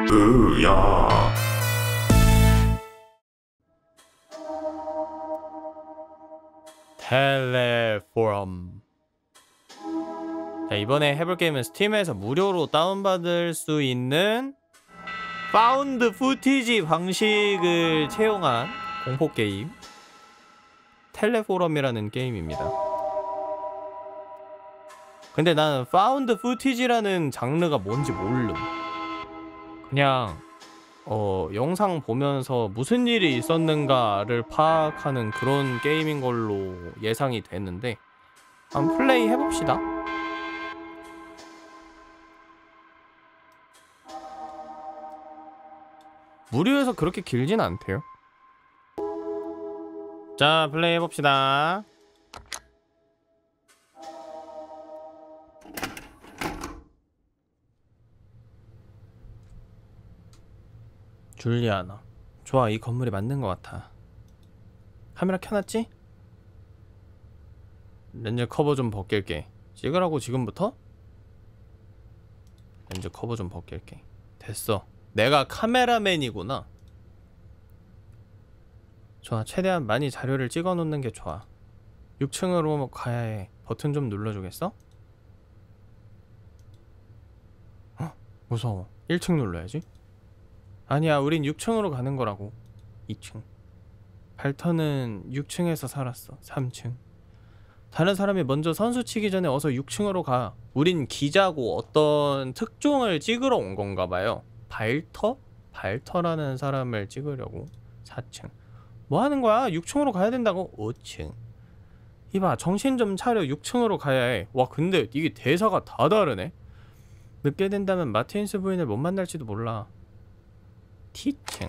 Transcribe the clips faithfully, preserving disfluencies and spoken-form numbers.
으야. 텔레포럼. 자, 이번에 해볼 게임은 스팀에서 무료로 다운받을 수 있는 파운드 푸티지 방식을 채용한 공포게임 텔레포럼이라는 게임입니다. 근데 나는 파운드 푸티지라는 장르가 뭔지 모름. 그냥 어 영상 보면서 무슨 일이 있었는가를 파악하는 그런 게임인 걸로 예상이 되는데 한번 플레이 해봅시다. 무료여서 그렇게 길진 않대요. 자, 플레이 해봅시다. 줄리아나. 좋아, 이 건물이 맞는 것 같아. 카메라 켜놨지? 렌즈 커버 좀 벗길게. 찍으라고 지금부터? 렌즈 커버 좀 벗길게. 됐어. 내가 카메라맨이구나. 좋아, 최대한 많이 자료를 찍어 놓는 게 좋아. 육 층으로 가야 해. 버튼 좀 눌러주겠어? 어? 무서워. 일 층 눌러야지. 아니야, 우린 육 층으로 가는 거라고. 이 층. 발터는 육 층에서 살았어. 삼 층. 다른 사람이 먼저 선수 치기 전에 어서 육 층으로 가. 우린 기자고 어떤 특종을 찍으러 온 건가 봐요. 발터? 발터라는 사람을 찍으려고. 사 층. 뭐 하는 거야? 육 층으로 가야 된다고? 오 층. 이봐, 정신 좀 차려. 육 층으로 가야 해. 와, 근데 이게 대사가 다 다르네. 늦게 된다면 마틴스 부인을 못 만날지도 몰라. T층.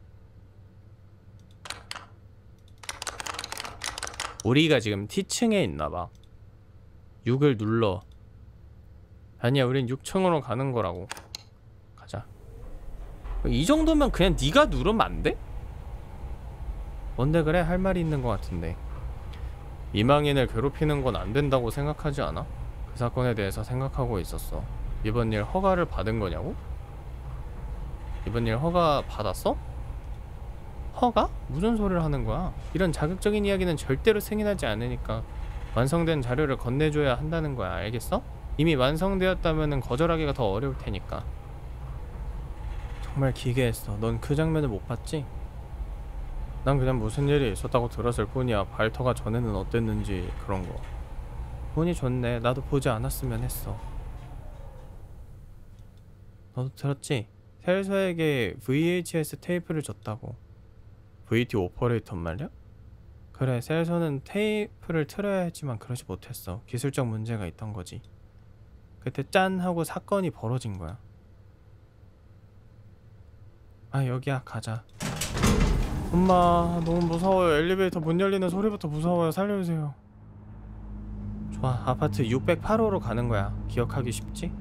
우리가 지금 T층에 있나봐. 육을 눌러. 아니야, 우린 육 층으로 가는 거라고. 가자. 이 정도면 그냥 네가 누르면 안 돼? 뭔데 그래? 할 말이 있는 것 같은데. 이망인을 괴롭히는 건 안 된다고 생각하지 않아? 그 사건에 대해서 생각하고 있었어. 이번 일 허가를 받은 거냐고? 이번 일 허가 받았어? 허가? 무슨 소리를 하는 거야? 이런 자극적인 이야기는 절대로 승인하지 않으니까 완성된 자료를 건네줘야 한다는 거야. 알겠어? 이미 완성되었다면 거절하기가 더 어려울 테니까. 정말 기괴했어. 넌 그 장면을 못 봤지? 난 그냥 무슨 일이 있었다고 들었을 뿐이야. 발터가 전에는 어땠는지 그런 거. 운이 좋네. 나도 보지 않았으면 했어. 너도 들었지? 셀서에게 브이에이치에스 테이프를 줬다고. 브이티 오퍼레이터 말이야? 그래, 셀서는 테이프를 틀어야 했지만 그러지 못했어. 기술적 문제가 있던 거지. 그때 짠 하고 사건이 벌어진 거야. 아, 여기야. 가자. 엄마, 너무 무서워요. 엘리베이터 문 열리는 소리부터 무서워요. 살려주세요. 좋아, 아파트 육백팔 호로 가는 거야. 기억하기 쉽지?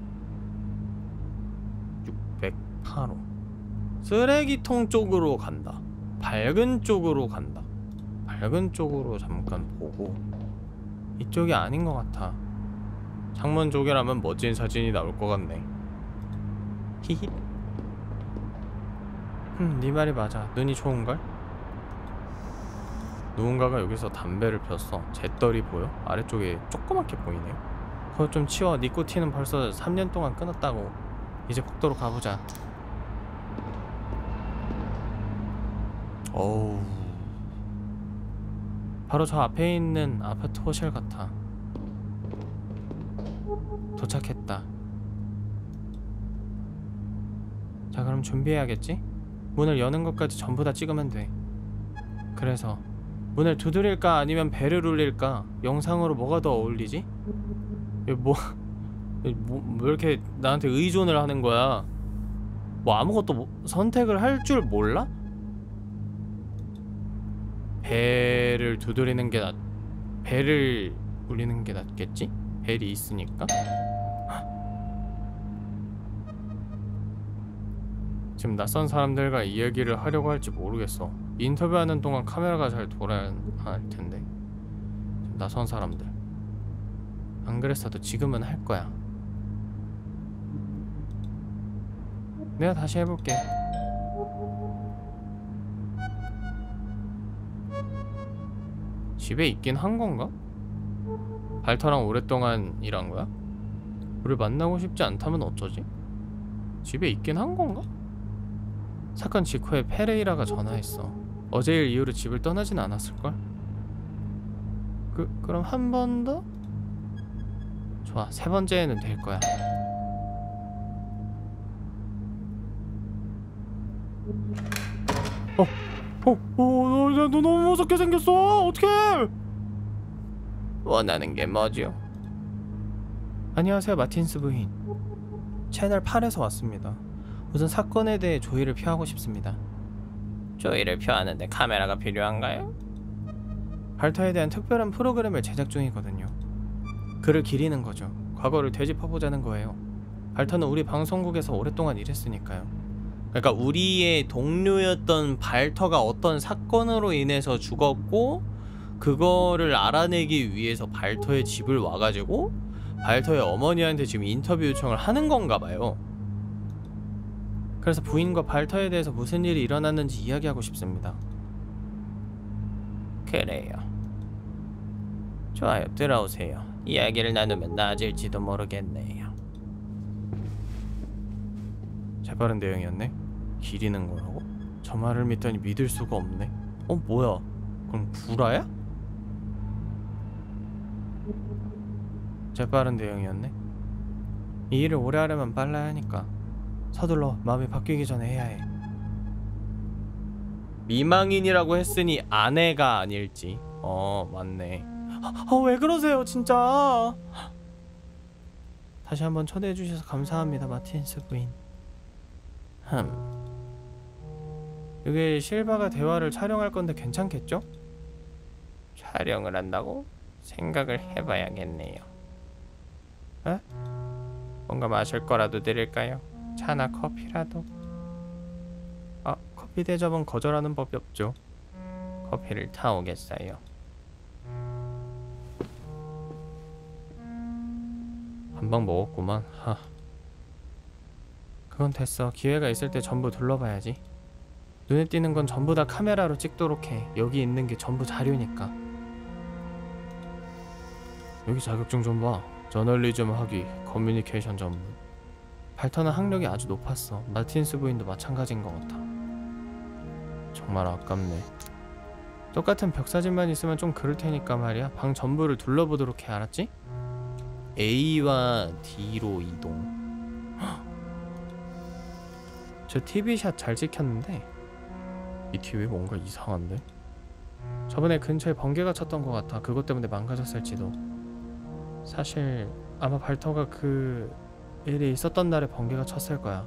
육백팔 호. 쓰레기통 쪽으로 간다. 밝은 쪽으로 간다. 밝은 쪽으로 잠깐 보고. 이쪽이 아닌 것 같아. 창문 쪽이라면 멋진 사진이 나올 것 같네. 히히. 흠, 네 말이 맞아. 눈이 좋은걸? 누군가가 여기서 담배를 폈어. 잿떨이 보여? 아래쪽에 조그맣게 보이네요. 그거 좀 치워. 니코틴은 벌써 삼 년 동안 끊었다고. 이제 복도로 가보자. 어우, 바로 저 앞에 있는 아파트 호실 같아. 도착했다. 자, 그럼 준비해야겠지? 문을 여는 것까지 전부 다 찍으면 돼. 그래서 문을 두드릴까 아니면 벨을 울릴까? 영상으로 뭐가 더 어울리지? 뭐, 뭐, 왜 이렇게 나한테 의존을 하는 거야? 뭐 아무것도 뭐, 선택을 할 줄 몰라? 벨을 두드리는 게 낫... 벨을 울리는 게 낫겠지? 벨이 있으니까? 지금 낯선 사람들과 이야기를 하려고 할지 모르겠어. 인터뷰하는 동안 카메라가 잘 돌아야 할 텐데. 낯선 사람들. 안 그랬어도 지금은 할 거야. 내가 다시 해볼게. 집에 있긴 한 건가? 발터랑 오랫동안 일한 거야? 우리 만나고 싶지 않다면 어쩌지? 집에 있긴 한 건가? 사건 직후에 페레이라가 전화했어. 어제 일 이후로 집을 떠나진 않았을걸? 그, 그럼 한 번 더? 좋아, 세 번째는 될 거야. 어, 어, 어, 너, 너 너무 무섭게 생겼어. 어떡해? 원하는 게 뭐죠? 안녕하세요, 마틴스 부인. 채널 팔에서 왔습니다. 우선 사건에 대해 조의를 표하고 싶습니다. 조의를 표하는데 카메라가 필요한가요? 발터에 대한 특별한 프로그램을 제작 중이거든요. 그를 기리는 거죠. 과거를 되짚어보자는 거예요. 발터는 우리 방송국에서 오랫동안 일했으니까요. 그러니까 우리의 동료였던 발터가 어떤 사건으로 인해서 죽었고, 그거를 알아내기 위해서 발터의 집을 와가지고 발터의 어머니한테 지금 인터뷰 요청을 하는 건가 봐요. 그래서 부인과 발터에 대해서 무슨 일이 일어났는지 이야기하고 싶습니다. 그래요. 좋아요, 들어오세요. 이야기를 나누면 나아질지도 모르겠네요. 재빠른 대응이었네? 기리는 거라고? 저 말을 믿더니 믿을 수가 없네. 어, 뭐야? 그럼 구라야? 재빠른 대응이었네? 이 일을 오래 하려면 빨라야 하니까 서둘러 마음이 바뀌기 전에 해야 해. 미망인이라고 했으니 아내가 아닐지. 어, 맞네. 아, 왜 그러세요 진짜. 다시 한번 초대해주셔서 감사합니다, 마틴스 부인. 흠. 이게 실바가 대화를 촬영할 건데 괜찮겠죠? 촬영을 한다고? 생각을 해봐야겠네요. 에? 뭔가 마실 거라도 드릴까요? 차나 커피라도? 아, 커피 대접은 거절하는 법이 없죠. 커피를 타오겠어요. 한 방 먹었구만. 하. 그건 됐어. 기회가 있을 때 전부 둘러봐야지. 눈에 띄는 건 전부 다 카메라로 찍도록 해. 여기 있는 게 전부 자료니까. 여기 자격증 좀 봐. 저널리즘 학위, 커뮤니케이션 전문. 발터는 학력이 아주 높았어. 마틴스 부인도 마찬가지인 것 같아. 정말 아깝네. 똑같은 벽사진만 있으면 좀 그럴 테니까 말이야. 방 전부를 둘러보도록 해, 알았지? A와 D로 이동. 헉. 저 티비샷 잘 찍혔는데 이 티비 뭔가 이상한데? 저번에 근처에 번개가 쳤던 것 같아. 그것 때문에 망가졌을지도. 사실 아마 발터가 그 일이 있었던 날에 번개가 쳤을 거야.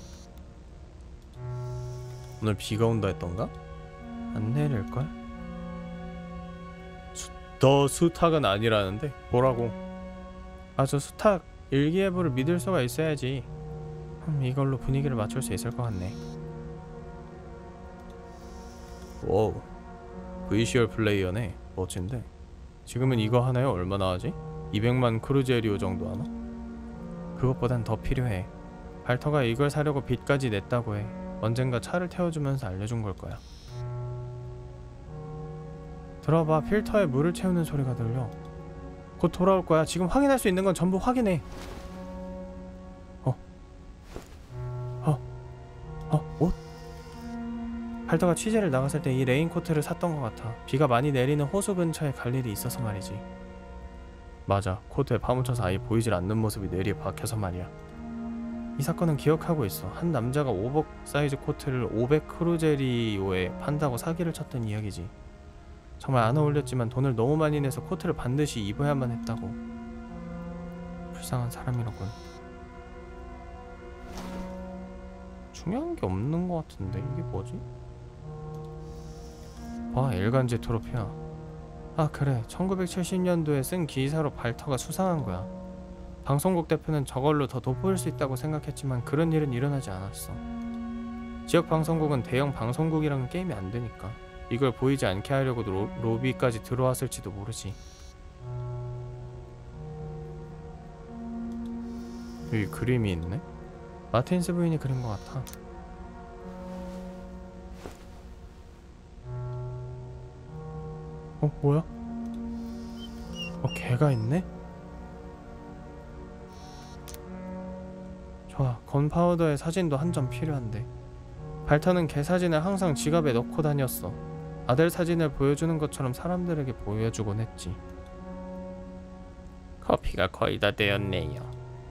오늘 비가 온다 했던가? 안 내릴걸? 수, 더 수탉은 아니라는데? 뭐라고? 아, 저 수탉 일기예보를 믿을 수가 있어야지. 음, 이걸로 분위기를 맞출 수 있을 것 같네. 와우, 브이씨알 플레이어네. 멋진데. 지금은 이거 하나에 얼마나 하지? 이백만 크루제리오 정도 하나? 그것보단 더 필요해. 발터가 이걸 사려고 빚까지 냈다고 해. 언젠가 차를 태워주면서 알려준 걸 거야. 들어봐, 필터에 물을 채우는 소리가 들려. 곧 돌아올 거야. 지금 확인할 수 있는 건 전부 확인해. 어? 어? 어? 옷? 발터가 취재를 나갔을 때 이 레인코트를 샀던 것 같아. 비가 많이 내리는 호수 근처에 갈 일이 있어서 말이지. 맞아, 코트에 파묻혀서 아예 보이질 않는 모습이 내리에 박혀서 말이야. 이 사건은 기억하고 있어. 한 남자가 오버사이즈 코트를 오백 크루제리오에 판다고 사기를 쳤던 이야기지. 정말 안 어울렸지만 돈을 너무 많이 내서 코트를 반드시 입어야만 했다고. 불쌍한 사람이로군. 중요한 게 없는 것 같은데 이게 뭐지? 봐, 일간지 트로피야. 아 그래, 천구백칠십 년도에 쓴 기사로 발터가 수상한 거야. 방송국 대표는 저걸로 더 돋보일 수 있다고 생각했지만 그런 일은 일어나지 않았어. 지역 방송국은 대형 방송국이랑은 게임이 안 되니까 이걸 보이지 않게 하려고 로, 로비까지 들어왔을지도 모르지. 여기 그림이 있네? 마틴스 부인이 그린 것 같아. 어? 뭐야? 어, 개가 있네? 좋아, 건파우더의 사진도 한 점 필요한데. 발터는 개 사진을 항상 지갑에 넣고 다녔어. 아들 사진을 보여주는 것처럼 사람들에게 보여주곤 했지. 커피가 거의 다 되었네요.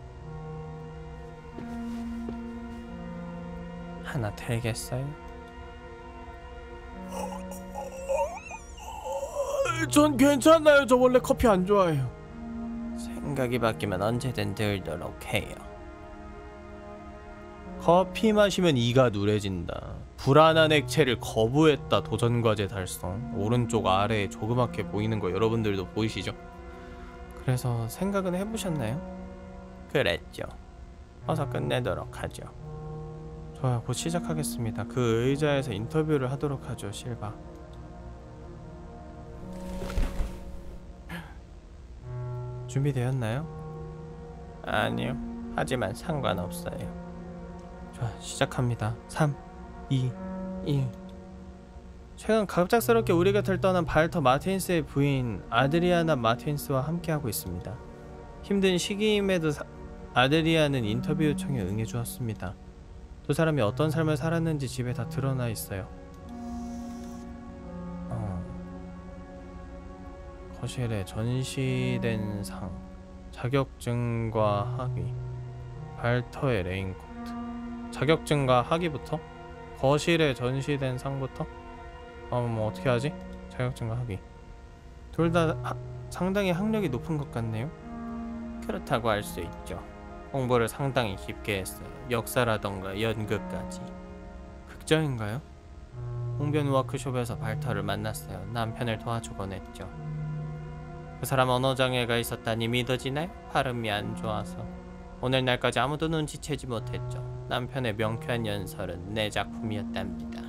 하나 되겠어요? 전 괜찮아요. 저 원래 커피 안 좋아해요. 생각이 바뀌면 언제든 들도록 해요. 커피 마시면 이가 누래진다. 불안한 액체를 거부했다. 도전과제 달성. 오른쪽 아래에 조그맣게 보이는 거 여러분들도 보이시죠? 그래서 생각은 해보셨나요? 그랬죠. 어서 끝내도록 하죠. 좋아요. 곧 시작하겠습니다. 그 의자에서 인터뷰를 하도록 하죠. 실바. 준비되었나요? 아니요. 하지만 상관없어요. 좋아, 시작합니다. 삼, 이, 일. 최근 갑작스럽게 우리 곁을 떠난 발터 마틴스의 부인 아드리아나 마틴스와 함께하고 있습니다. 힘든 시기임에도 사... 아드리아는 인터뷰 요청에 응해주었습니다. 두 사람이 어떤 삶을 살았는지 집에 다 드러나 있어요. 어... 거실에 전시된 상, 자격증과 학위, 발터의 레인코트. 자격증과 학위부터? 거실에 전시된 상부터? 어, 뭐 어떻게 하지? 자격증과 학위. 둘 다 상당히 학력이 높은 것 같네요. 그렇다고 할 수 있죠. 공부를 상당히 깊게 했어요. 역사라던가 연극까지. 극장인가요? 홍변 워크숍에서 발터를 만났어요. 남편을 도와주곤 했죠. 그 사람 언어장애가 있었다니 믿어지나요? 발음이 안 좋아서. 오늘날까지 아무도 눈치채지 못했죠. 남편의 명쾌한 연설은 내 작품이었답니다.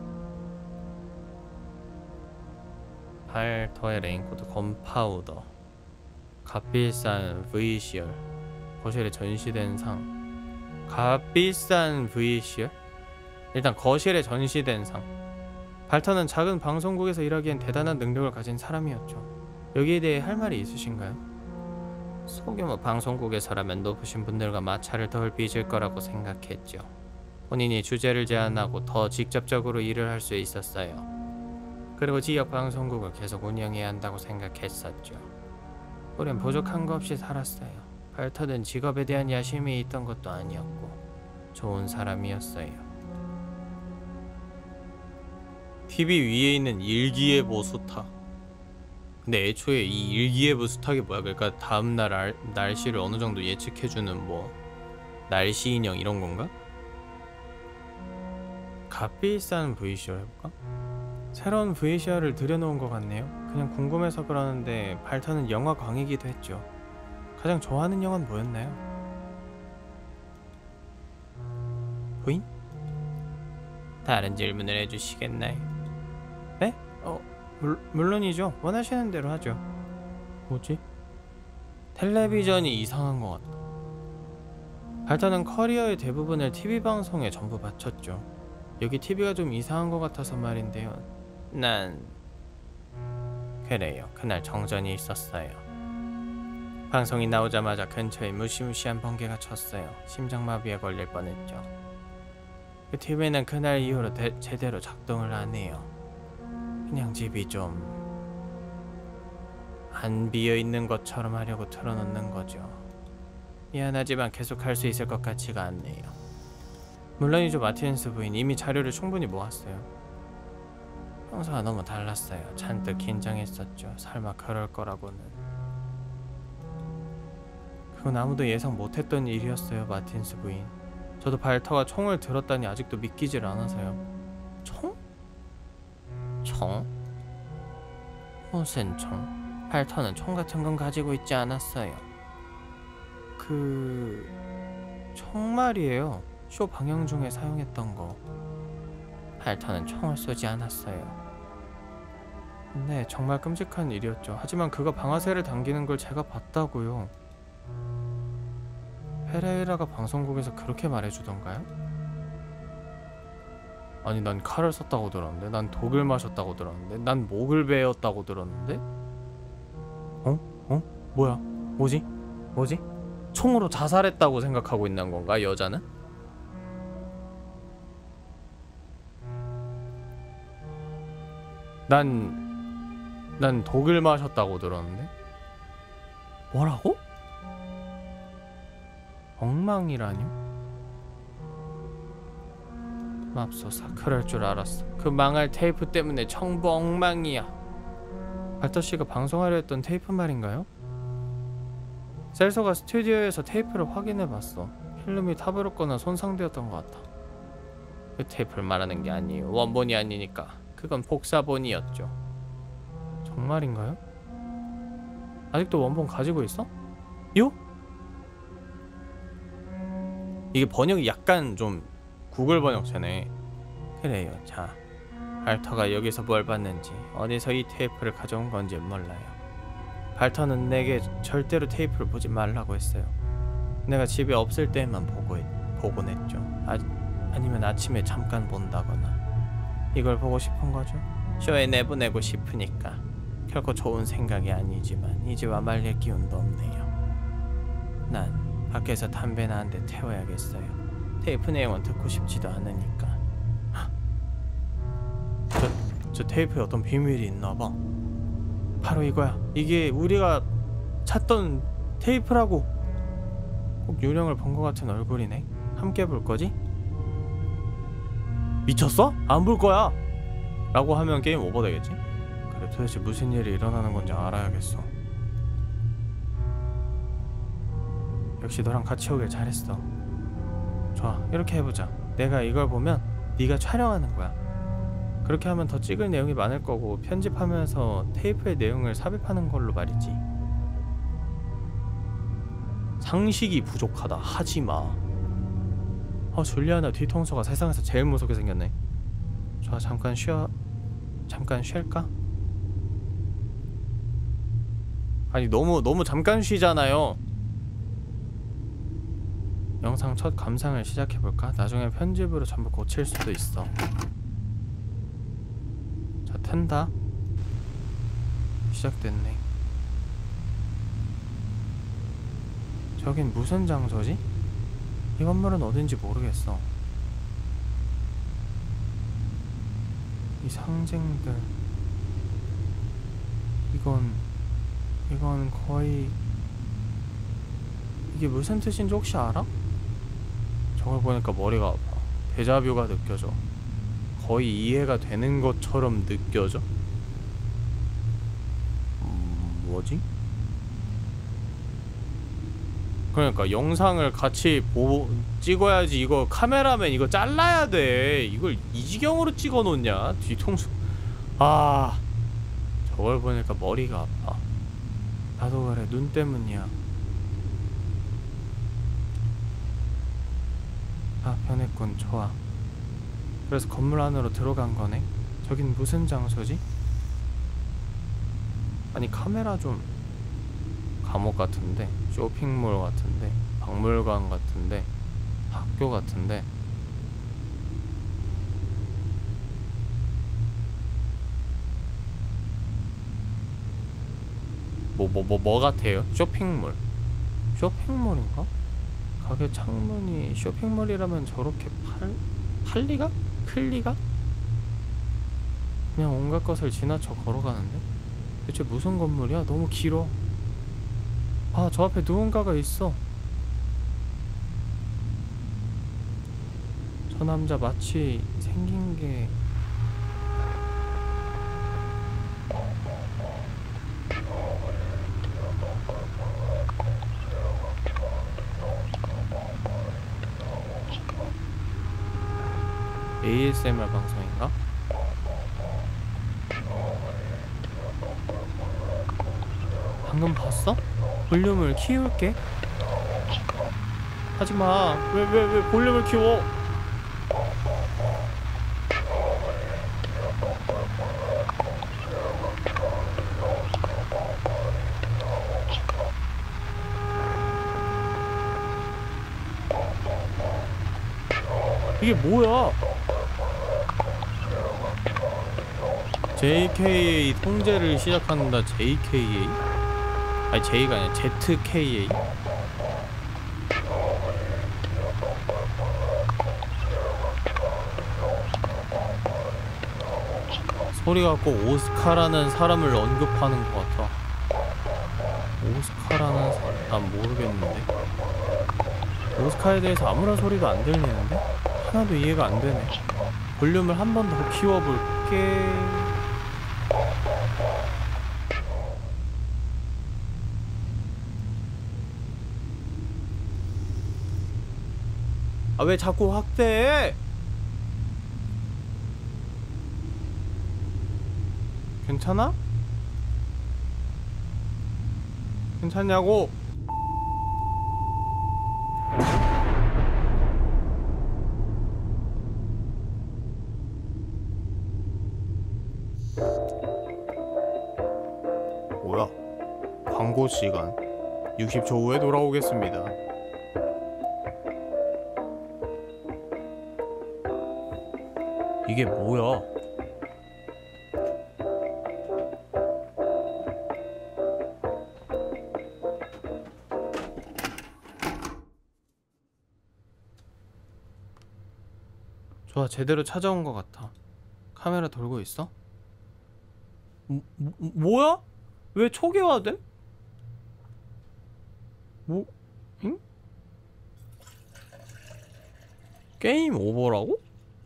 발터의 레인코트, 건파우더, 값비싼 브이씨알, 거실에 전시된 상. 값비싼 브이씨알? 일단 거실에 전시된 상. 발터는 작은 방송국에서 일하기엔 대단한 능력을 가진 사람이었죠. 여기에 대해 할 말이 있으신가요? 소규모 방송국에서라면 높으신 분들과 마찰을 덜 빚을 거라고 생각했죠. 본인이 주제를 제안하고 더 직접적으로 일을 할 수 있었어요. 그리고 지역 방송국을 계속 운영해야 한다고 생각했었죠. 우린 부족한 거 없이 살았어요. 발터는 직업에 대한 야심이 있던 것도 아니었고 좋은 사람이었어요. 티비 위에 있는 일기예보 수탁. 근데 애초에 이 일기예보 수탁이 뭐야? 그러니까 다음날 알, 날씨를 어느 정도 예측해주는 뭐 날씨 인형 이런 건가? 값비싼 브이씨알 해볼까? 새로운 브이씨알을 들여놓은 것 같네요. 그냥 궁금해서 그러는데 발터는 영화 광이기도 했죠. 가장 좋아하는 영화는 뭐였나요? 부인? 다른 질문을 해주시겠나요? 네? 어, 물, 물론이죠. 원하시는 대로 하죠. 뭐지? 텔레비전이 이상한 것 같다. 발터는 커리어의 대부분을 티비 방송에 전부 바쳤죠. 여기 티비가 좀 이상한 것 같아서 말인데요. 난... 그래요. 그날 정전이 있었어요. 방송이 나오자마자 근처에 무시무시한 번개가 쳤어요. 심장마비에 걸릴 뻔했죠. 그 티비는 그날 이후로 대, 제대로 작동을 안 해요. 그냥 집이 좀... 안 비어있는 것처럼 하려고 틀어놓는 거죠. 미안하지만 계속 할 수 있을 것 같지가 않네요. 물론이죠. 마틴스 부인 이미 자료를 충분히 모았어요. 평소와 너무 달랐어요. 잔뜩 긴장했었죠. 설마 그럴 거라고는. 그건 아무도 예상 못했던 일이었어요. 마틴스 부인. 저도 발터가 총을 들었다니 아직도 믿기질 않아서요. 총? 총? 무슨 총? 발터는 총 같은 건 가지고 있지 않았어요. 그... 총 말이에요. 쇼 방영 중에 사용했던 거. 발터는 총을 쏘지 않았어요. 네, 정말 끔찍한 일이었죠. 하지만 그가 방아쇠를 당기는 걸 제가 봤다고요. 페레이라가 방송국에서 그렇게 말해주던가요? 아니 난 칼을 썼다고 들었는데, 난 독을 마셨다고 들었는데, 난 목을 베었다고 들었는데? 어? 어? 뭐야? 뭐지? 뭐지? 총으로 자살했다고 생각하고 있는 건가, 여자는? 난... 난 독을 마셨다고 들었는데? 뭐라고? 엉망이라뇨? 맙소사, 그럴 줄 알았어. 그 망할 테이프 때문에 전부 엉망이야. 발터씨가 방송하려 했던 테이프 말인가요? 셀서가 스튜디오에서 테이프를 확인해봤어. 필름이 타버렸거나 손상되었던 것 같아. 그 테이프를 말하는 게 아니에요. 원본이 아니니까. 그건 복사본이었죠. 정말인가요? 아직도 원본 가지고 있어? 요? 이게 번역이 약간 좀 구글 번역체네. 그래요. 자, 발터가 여기서 뭘 봤는지, 어디서 이 테이프를 가져온 건지 몰라요. 발터는 내게 절대로 테이프를 보지 말라고 했어요. 내가 집에 없을 때만 보고 보곤 했죠. 아, 아니면 아침에 잠깐 본다거나. 이걸 보고 싶은 거죠. 쇼에 내보내고 싶으니까. 결코 좋은 생각이 아니지만 이제와 말릴 기운도 없네요. 난 밖에서 담배나 한 대 태워야겠어요. 테이프 내용은 듣고 싶지도 않으니까. 저, 저 테이프에 어떤 비밀이 있나봐. 바로 이거야. 이게 우리가 찾던 테이프라고. 꼭 유령을 본 것 같은 얼굴이네. 함께 볼 거지? 미쳤어? 안 볼 거야! 라고 하면 게임 오버 되겠지? 그래, 도대체 무슨 일이 일어나는 건지 알아야겠어. 역시 너랑 같이 오길 잘했어. 좋아, 이렇게 해보자. 내가 이걸 보면 네가 촬영하는 거야. 그렇게 하면 더 찍을 내용이 많을 거고, 편집하면서 테이프의 내용을 삽입하는 걸로 말이지. 상식이 부족하다. 하지마. 어, 줄리아나 뒤통수가 세상에서 제일 무섭게 생겼네. 좋아, 잠깐 쉬어. 잠깐 쉴까? 아니 너무 너무 잠깐 쉬잖아요. 영상 첫 감상을 시작해볼까? 나중에 편집으로 전부 고칠 수도 있어. 자, 텐다. 시작됐네. 저긴 무슨 장소지? 이 건물은 어딘지 모르겠어. 이 상징들, 이건 이건 거의, 이게 무슨 뜻인지 혹시 알아? 저걸 보니까 머리가 아파. 데자뷰가 느껴져. 거의 이해가 되는 것처럼 느껴져. 음, 뭐지? 그러니까 영상을 같이 보, 찍어야지. 이거 카메라맨 이거 잘라야 돼. 이걸 이 지경으로 찍어 놓냐? 뒤통수. 아, 저걸 보니까 머리가 아파. 나도 그래. 눈 때문이야. 아, 변했군. 좋아. 그래서 건물 안으로 들어간 거네. 저긴 무슨 장소지? 아니 카메라 좀, 감옥 같은데, 쇼핑몰 같은데, 박물관 같은데, 학교 같은데. 뭐 뭐 뭐 뭐 같아요? 쇼핑몰. 쇼핑몰인가? 가게 창문이 쇼핑몰이라면 저렇게 팔... 팔리가? 클리가? 그냥 온갖 것을 지나쳐 걸어가는데? 대체 무슨 건물이야? 너무 길어. 아, 저 앞에 누군가가 있어. 저 남자 마치 생긴 게... 에이에스엠알 방송인가? 방금 봤어? 볼륨을 키울게. 하지마. 왜 왜 왜 볼륨을 키워? 이게 뭐야? 제이케이에이 통제를 시작한다. 제이케이에이? 아니 J가 아니라 제트케이에이? 소리가 꼭 오스카라는 사람을 언급하는 것 같아. 오스카라는 사람... 난 모르겠는데. 오스카에 대해서 아무런 소리도 안 들리는데? 하나도 이해가 안 되네. 볼륨을 한 번 더 키워볼게. 아, 왜 자꾸 확대해? 괜찮아? 괜찮냐고? 뭐야? 광고 시간. 육십 초 후에 돌아오겠습니다. 이게 뭐야? 좋아, 제대로 찾아온 것 같아. 카메라 돌고 있어? 뭐, 뭐, 뭐야? 왜 초기화됨? 뭐? 응? 게임 오버라고?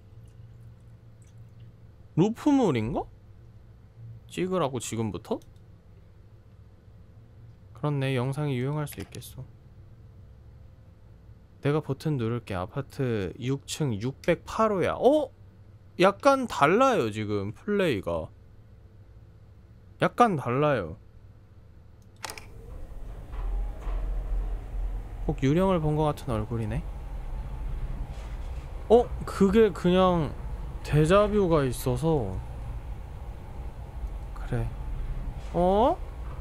루프물인가? 찍으라고 지금부터? 그렇네, 영상이 유용할 수 있겠어. 내가 버튼 누를게. 아파트 육 층 육백팔 호야. 어? 약간 달라요 지금 플레이가. 약간 달라요. 꼭 유령을 본 것 같은 얼굴이네. 어? 그게 그냥 데자뷰가 있어서. 그래. 어?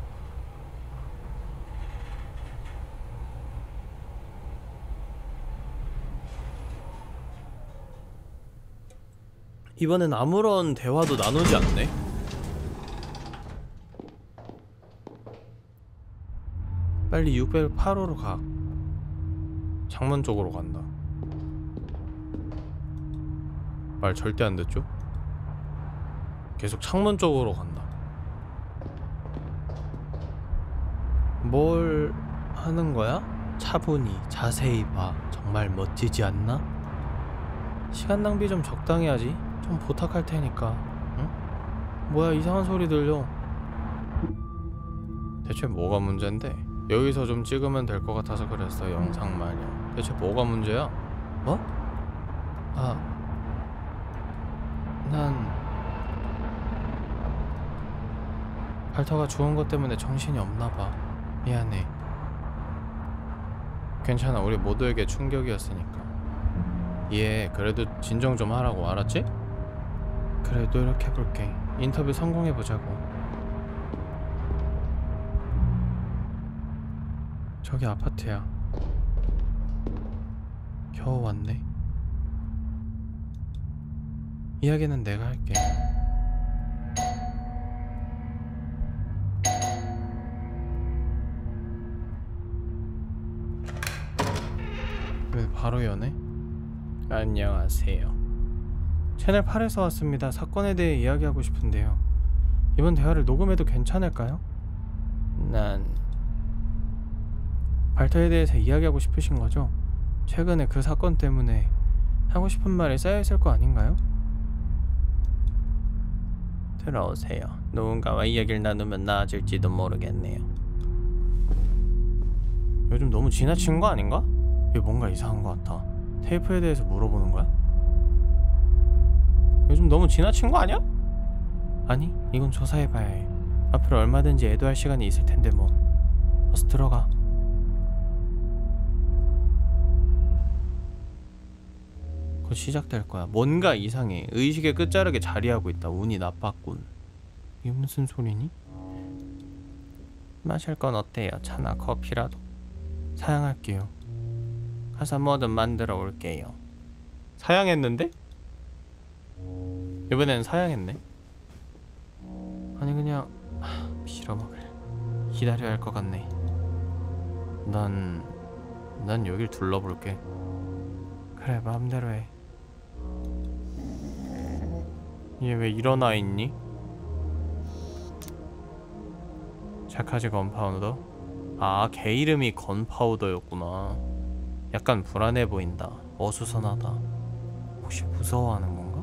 이번엔 아무런 대화도 나누지 않네. 빨리 육백팔 호로 가. 창문 쪽으로 간다. 말 절대 안 듣죠? 계속 창문 쪽으로 간다. 뭘 하는 거야? 차분히 자세히 봐. 정말 멋지지 않나? 시간 낭비 좀 적당히 하지. 좀 부탁할 테니까. 응? 뭐야, 이상한 소리 들려. 대체 뭐가 문제인데? 여기서 좀 찍으면 될 것 같아서 그랬어. 영상 마냥. 대체 뭐가 문제야? 뭐? 아, 난 발터가 죽은 것 때문에 정신이 없나봐. 미안해. 괜찮아, 우리 모두에게 충격이었으니까. 얘 그래도 진정 좀 하라고, 알았지? 그래, 노력해볼게. 인터뷰 성공해보자고. 저기 아파트야. 겨우 왔네. 이야기는 내가 할게. 왜 바로 여네? 안녕하세요. 채널 팔에서 왔습니다. 사건에 대해 이야기하고 싶은데요. 이번 대화를 녹음해도 괜찮을까요? 난... 발터에 대해서 이야기하고 싶으신 거죠? 최근에 그 사건 때문에 하고 싶은 말이 쌓여있을 거 아닌가요? 들어오세요. 누군가와 이야기를 나누면 나아질지도 모르겠네요. 요즘 너무 지나친 거 아닌가? 이게 뭔가 이상한 거 같아. 테이프에 대해서 물어보는 거야? 요즘 너무 지나친 거 아니야? 아니, 이건 조사해봐야 해. 앞으로 얼마든지 애도할 시간이 있을 텐데 뭐. 어서 들어가. 곧 시작될 거야. 뭔가 이상해. 의식의 끝자락에 자리하고 있다. 운이 나빴군. 이게 무슨 소리니? 마실 건 어때요? 차나 커피라도? 사양할게요. 가서 뭐든 만들어 올게요. 사양했는데? 이번엔 사양했네. 아니 그냥 하, 빌어먹을. 기다려야 할 것 같네. 난... 난 여길 둘러볼게. 그래, 마음대로 해. 얘 왜 일어나 있니? 자카지 건파우더? 아, 걔 이름이 건파우더였구나. 약간 불안해 보인다. 어수선하다. 혹시 무서워하는 건가?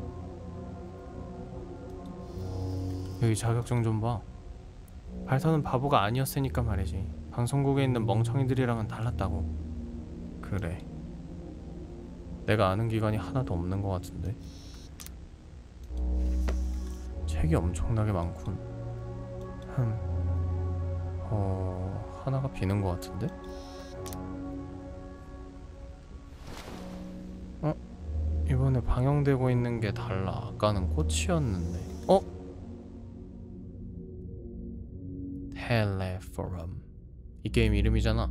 여기 자격증 좀 봐. 발터는 바보가 아니었으니까 말이지. 방송국에 있는 멍청이들이랑은 달랐다고. 그래. 내가 아는 기관이 하나도 없는 것 같은데. 책이 엄청나게 많군. 흠. 어... 하나가 비는 것 같은데? 어? 이번에 방영되고 있는 게 달라. 아까는 꽃이었는데. 어? 텔레포럼. 이 게임 이름이잖아.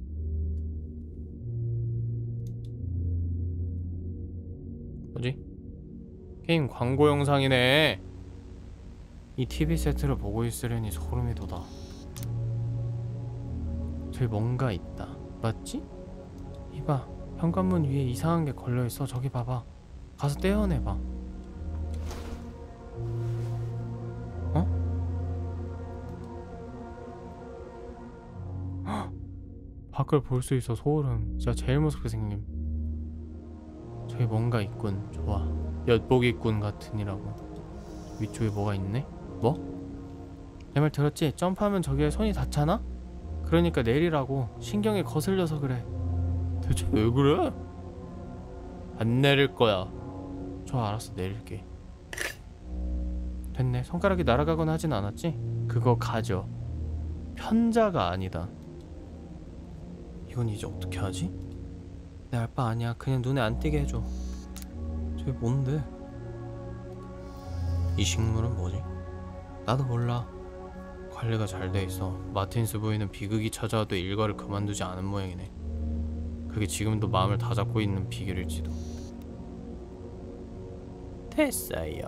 뭐지? 게임 광고 영상이네. 이 티비 세트를 보고 있으려니 소름이 돋아. 저기 뭔가 있다. 맞지? 이봐, 현관문 위에 이상한 게 걸려있어. 저기 봐봐. 가서 떼어내봐. 어? 헉! 밖을 볼 수 있어. 소름. 진짜 제일 무섭게 생김. 저기 뭔가 있군. 좋아. 엿보기꾼 같으니라고. 위쪽에 뭐가 있네? 뭐? 내 말 들었지? 점프하면 저기에 손이 닿잖아? 그러니까 내리라고. 신경이 거슬려서 그래. 대체 왜 그래? 안 내릴 거야. 좋아, 알았어. 내릴게. 됐네. 손가락이 날아가거나 하진 않았지? 그거 가져. 편자가 아니다. 이건 이제 어떻게 하지? 내 알 바 아니야. 그냥 눈에 안 띄게 해줘. 저게 뭔데? 이 식물은 뭐지? 나도 몰라. 관리가 잘 돼 있어. 마틴스 부인은 비극이 찾아와도 일과를 그만두지 않은 모양이네. 그게 지금도 마음을 다잡고 있는 비결일지도. 됐어요.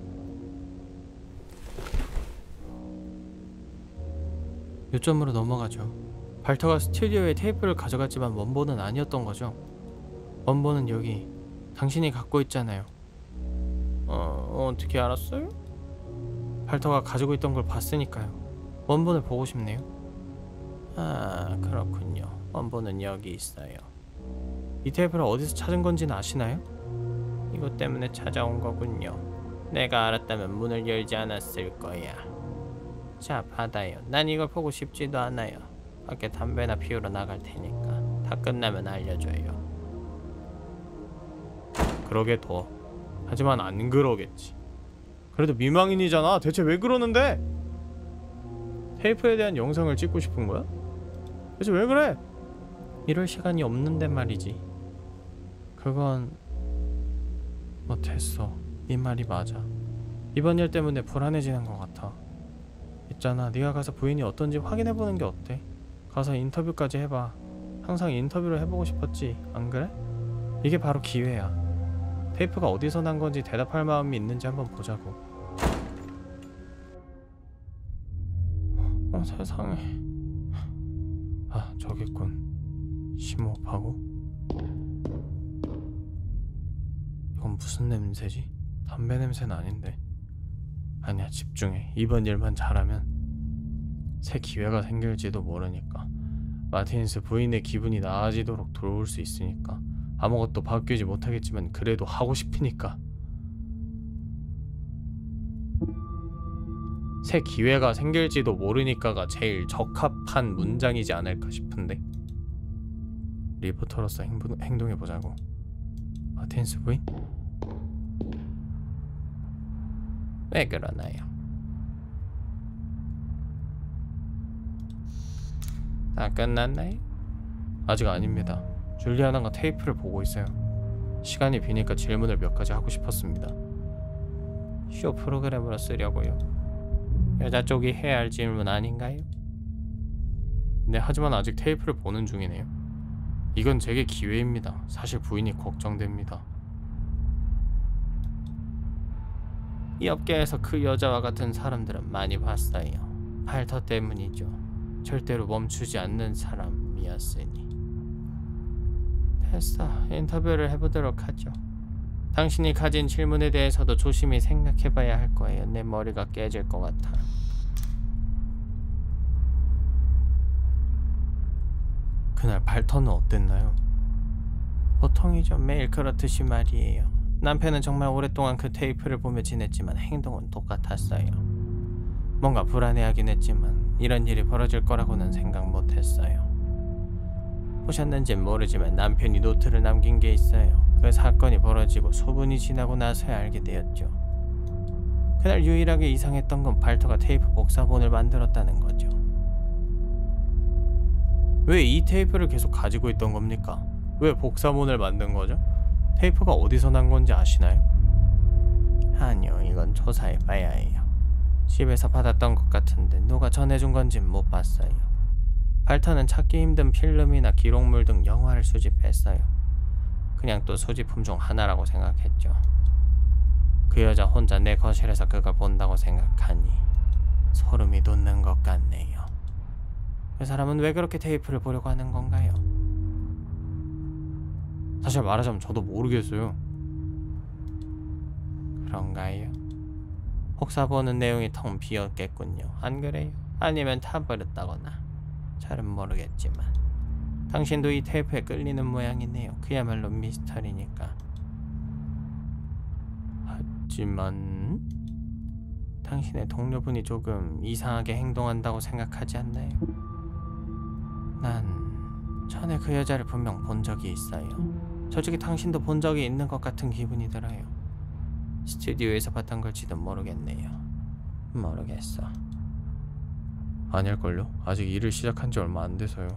요점으로 넘어가죠. 발터가 스튜디오에 테이프를 가져갔지만 원본은 아니었던 거죠. 원본은 여기. 당신이 갖고 있잖아요. 어... 어떻게 알았어요? 발터가 가지고 있던 걸 봤으니까요. 원본을 보고 싶네요. 아, 그렇군요. 원본은 여기 있어요. 이 테이프를 어디서 찾은 건지는 아시나요? 이것 때문에 찾아온 거군요. 내가 알았다면 문을 열지 않았을 거야. 자, 받아요. 난 이걸 보고 싶지도 않아요. 밖에 담배나 피우러 나갈 테니까 다 끝나면 알려줘요. 그러게 둬. 하지만 안 그러겠지. 그래도 미망인이잖아. 대체 왜 그러는데? 테이프에 대한 영상을 찍고 싶은 거야? 대체 왜 그래? 이럴 시간이 없는데 말이지. 그건... 뭐 됐어. 네 말이 맞아. 이번 일 때문에 불안해지는 것 같아. 있잖아, 네가 가서 부인이 어떤지 확인해보는 게 어때? 가서 인터뷰까지 해봐. 항상 인터뷰를 해보고 싶었지, 안 그래? 이게 바로 기회야. 테이프가 어디서 난 건지 대답할 마음이 있는지 한번 보자고. 어, 세상에. 아, 저기있군. 심호흡하고. 이건 무슨 냄새지? 담배 냄새는 아닌데. 아니야, 집중해. 이번 일만 잘하면 새 기회가 생길지도 모르니까. 마틴스 부인의 기분이 나아지도록 도울 수 있으니까. 아무것도 바뀌지 못하겠지만 그래도 하고 싶으니까. 새 기회가 생길지도 모르니까가 제일 적합한 문장이지 않을까 싶은데. 리포터로서 행동, 행동해보자고. 마틴스 부인? 왜 그러나요? 다 끝났나요? 아직 아닙니다. 줄리아나가 테이프를 보고 있어요. 시간이 비니까 질문을 몇 가지 하고 싶었습니다. 쇼 프로그램으로 쓰려고요. 여자 쪽이 해야 할 질문 아닌가요? 네, 하지만 아직 테이프를 보는 중이네요. 이건 제게 기회입니다. 사실 부인이 걱정됩니다. 이 업계에서 그 여자와 같은 사람들은 많이 봤어요. 발터 때문이죠. 절대로 멈추지 않는 사람이었으니. 됐어. 인터뷰를 해보도록 하죠. 당신이 가진 질문에 대해서도 조심히 생각해봐야 할 거예요. 내 머리가 깨질 것 같아. 그날 발터는 어땠나요? 보통이죠. 매일 그렇듯이 말이에요. 남편은 정말 오랫동안 그 테이프를 보며 지냈지만 행동은 똑같았어요. 뭔가 불안해하긴 했지만 이런 일이 벌어질 거라고는 생각 못했어요. 보셨는진 모르지만 남편이 노트를 남긴 게 있어요. 그 사건이 벌어지고 소문이 지나고 나서야 알게 되었죠. 그날 유일하게 이상했던 건 발터가 테이프 복사본을 만들었다는 거죠. 왜 이 테이프를 계속 가지고 있던 겁니까? 왜 복사본을 만든 거죠? 테이프가 어디서 난 건지 아시나요? 아니요, 이건 조사해봐야 해요. 집에서 받았던 것 같은데 누가 전해준 건진 못 봤어요. 발터는 찾기 힘든 필름이나 기록물 등 영화를 수집했어요. 그냥 또 소지품 중 하나라고 생각했죠. 그 여자 혼자 내 거실에서 그걸 본다고 생각하니 소름이 돋는 것 같네요. 그 사람은 왜 그렇게 테이프를 보려고 하는 건가요? 사실 말하자면 저도 모르겠어요. 그런가요? 복사본은 내용이 텅 비었겠군요. 안 그래요? 아니면 타버렸다거나. 잘은 모르겠지만 당신도 이 테이프에 끌리는 모양이네요. 그야말로 미스터리니까. 하지만 당신의 동료분이 조금 이상하게 행동한다고 생각하지 않나요? 난 전에 그 여자를 분명 본 적이 있어요. 솔직히 당신도 본 적이 있는 것 같은 기분이 들어요. 스튜디오에서 봤던 걸지도 모르겠네요. 모르겠어. 아닐걸요? 아직 일을 시작한 지 얼마 안 돼서요.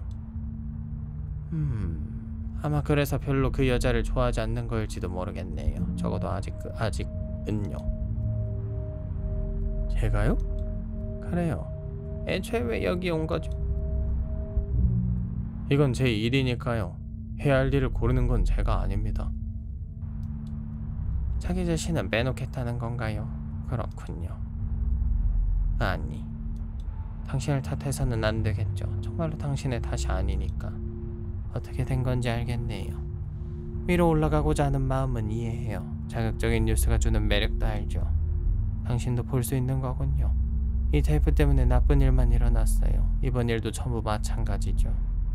음... 아마 그래서 별로 그 여자를 좋아하지 않는 거일지도 모르겠네요. 적어도 아직, 아직은요. 제가요? 그래요. 애초에 왜 여기 온 거죠? 이건 제 일이니까요. 해야 할 일을 고르는 건 제가 아닙니다. 자기 자신은 빼놓겠다는 건가요? 그렇군요. 아니, 당신을 탓해서는 안 되겠죠. 정말로 당신의 탓이 아니니까. 어떻게 된 건지 알겠네요. 위로 올라가고자 하는 마음은 이해해요. 자극적인 뉴스가 주는 매력도 알죠. 당신도 볼 수 있는 거군요. 이 테이프 때문에 나쁜 일만 일어났어요. 이번 일도 전부 마찬가지죠.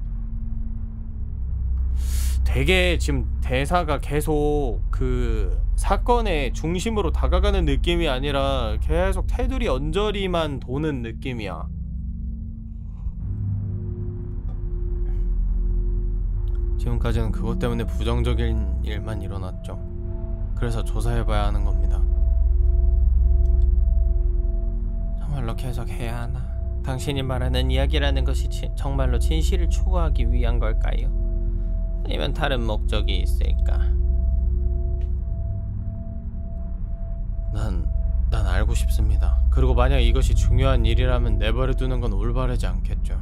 되게 지금 대사가 계속 그 사건의 중심으로 다가가는 느낌이 아니라 계속 테두리 언저리만 도는 느낌이야. 지금까지는 그것 때문에 부정적인 일만 일어났죠. 그래서 조사해봐야 하는 겁니다. 정말로 계속 해야 하나? 당신이 말하는 이야기라는 것이 지, 정말로 진실을 추구하기 위한 걸까요? 아니면 다른 목적이 있을까? 난, 난 알고 싶습니다. 그리고 만약 이것이 중요한 일이라면 내버려두는 건 올바르지 않겠죠.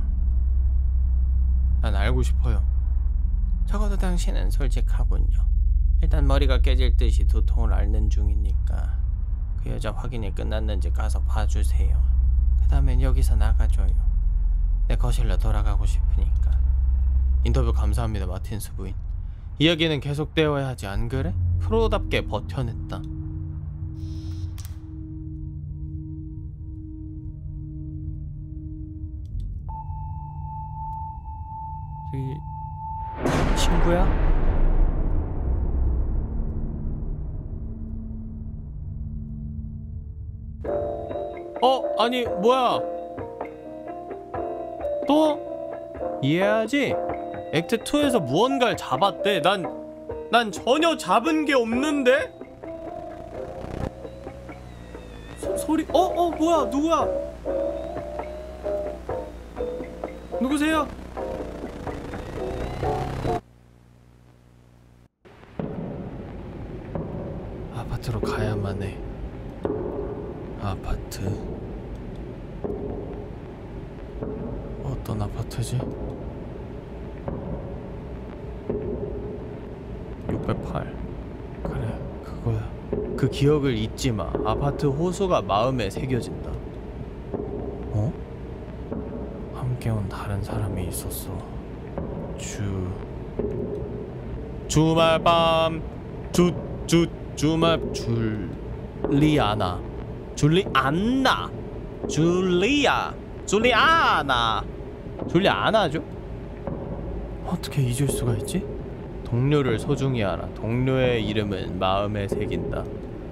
난 알고 싶어요. 적어도 당신은 솔직하군요. 일단 머리가 깨질 듯이 두통을 앓는 중이니까 그 여자 확인이 끝났는지 가서 봐주세요. 그 다음엔 여기서 나가줘요. 내 거실로 돌아가고 싶으니까. 인터뷰 감사합니다, 마틴스 부인. 이야기는 계속되어야 하지, 안 그래? 프로답게 버텨냈다. 저기... 친구야? 어? 아니 뭐야? 또? 이해하지? 액트 투에서 무언가를 잡았대. 난, 난 전혀 잡은 게 없는데? 소, 소리, 어? 어? 뭐야? 누구야? 누구세요? 아파트로 가야만 해. 아파트. 어떤 아파트지? 육백팔. 그래, 그거야. 그 기억을 잊지 마. 아파트 호수가 마음에 새겨진다. 어? 함께 온 다른 사람이 있었어. 주 주말 밤 주 주 주말 줄리아나 줄리안나 줄리아 줄리아나 줄리아나죠? 어떻게 잊을 수가 있지? 동료를 소중히 알아. 동료의 이름은 마음에 새긴다.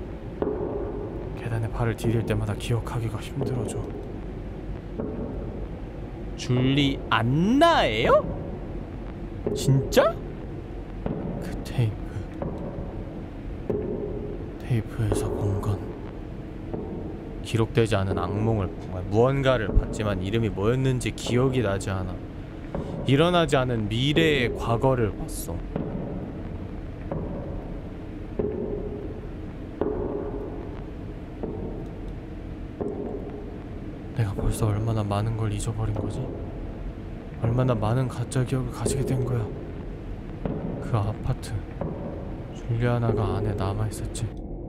계단에 발을 디딜 때마다 기억하기가 힘들어져. 줄리안나예요? 진짜? 그 테이프 테이프에서 본 건 기록되지 않은 악몽을 본 거야. 무언가를 봤지만 이름이 뭐였는지 기억이 나지 않아. 일어나지 않은 미래의 과거를 봤어. 내가 벌써 얼마나 많은 걸 잊어버린 거지? 얼마나 많은 가짜 기억을 가지게 된 거야. 그 아파트 줄리아나가 안에 남아있었지.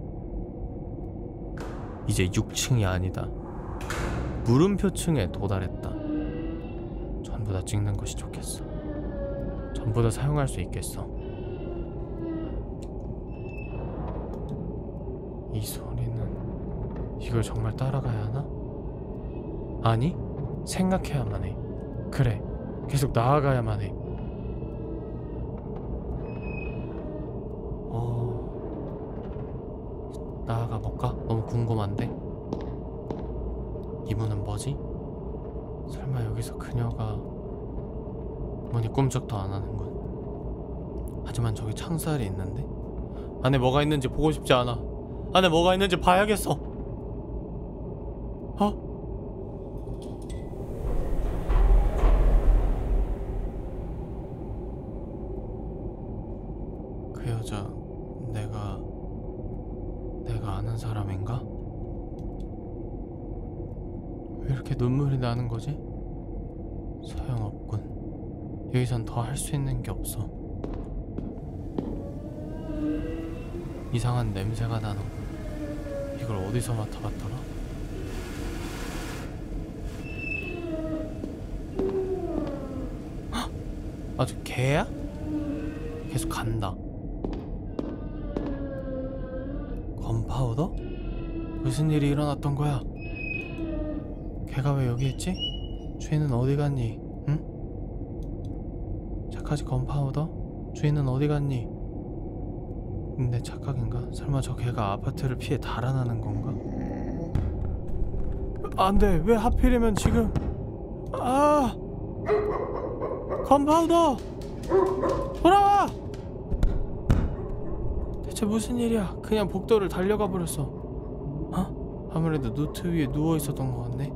이제 육 층이 아니다. 물음표층에 도달했다. 전부 다 찍는 것이 좋겠어. 전부 다 사용할 수 있겠어. 이 소리는 이걸 정말 따라가야 하나? 아니, 생각해야만 해. 그래, 계속 나아가야만 해. 어... 나아가 볼까? 너무 궁금한데? 이 문은 뭐지? 설마 여기서 그녀가... 문이 꿈쩍도 안 하는군. 하지만 저기 창살이 있는데? 안에 뭐가 있는지 보고 싶지 않아. 안에 뭐가 있는지 봐야겠어. 어? 그 여자 내가 내가 아는 사람인가? 왜 이렇게 눈물이 나는 거지? 소용없군. 여기선 더 할 수 있는 게 없어. 이상한 냄새가 나는군. 이걸 어디서 맡아봤더라? 헉! 아주 개야? 계속 간다. 건파우더? 무슨 일이 일어났던 거야? 걔가 왜 여기 있지? 주인은 어디 갔니? 응? 착하지 건파우더? 주인은 어디 갔니? 내 착각인가? 설마 저 걔가 아파트를 피해 달아나는 건가? 안돼, 왜 하필이면 지금? 아! 건파우더! 돌아와! 대체 무슨 일이야? 그냥 복도를 달려가 버렸어. 어? 아무래도 노트 위에 누워 있었던 것 같네.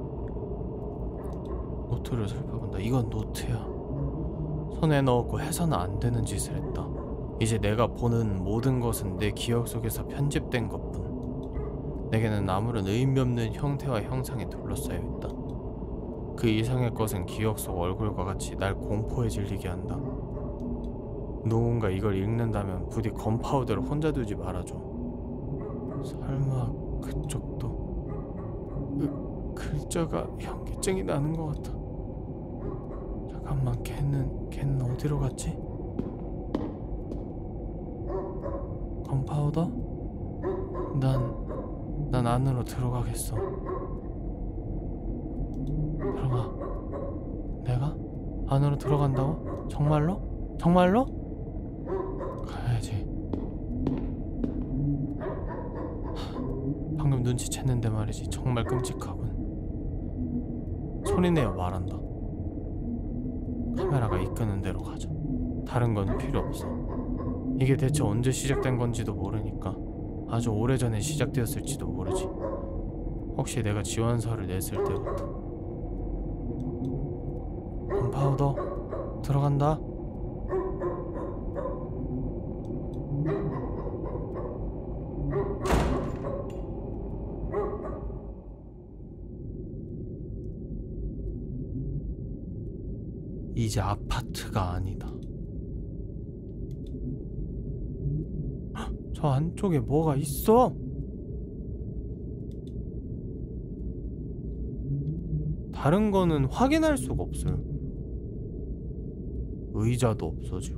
노트를 살펴본다. 이건 노트야. 손에 넣었고 해서는 안 되는 짓을 했다. 이제 내가 보는 모든 것은 내 기억 속에서 편집된 것뿐. 내게는 아무런 의미 없는 형태와 형상에 둘러싸여 있다. 그 이상의 것은 기억 속 얼굴과 같이 날 공포에 질리게 한다. 누군가 이걸 읽는다면 부디 건파우더를 혼자 두지 말아줘. 설마 그쪽도... 그 글자가 현기증이 나는 것 같아. 잠깐만, 걔는... 걔는 어디로 갔지? 건파우더? 난... 난 안으로 들어가겠어. 들어가. 내가? 안으로 들어간다고? 정말로? 정말로? 가야지. 방금 눈치챘는데 말이지. 정말 끔찍하군. 소리내어 말한다. 카메라가 이끄는 대로 가자. 다른 건 필요 없어. 이게 대체 언제 시작된 건지도 모르니까 아주 오래전에 시작되었을지도 모르지. 혹시 내가 지원서를 냈을 때부터. 건파우더 들어간다. 이제 아파트가 아니다. 헉, 저 안쪽에 뭐가 있어? 다른 거는 확인할 수가 없어요. 의자도 없어지고.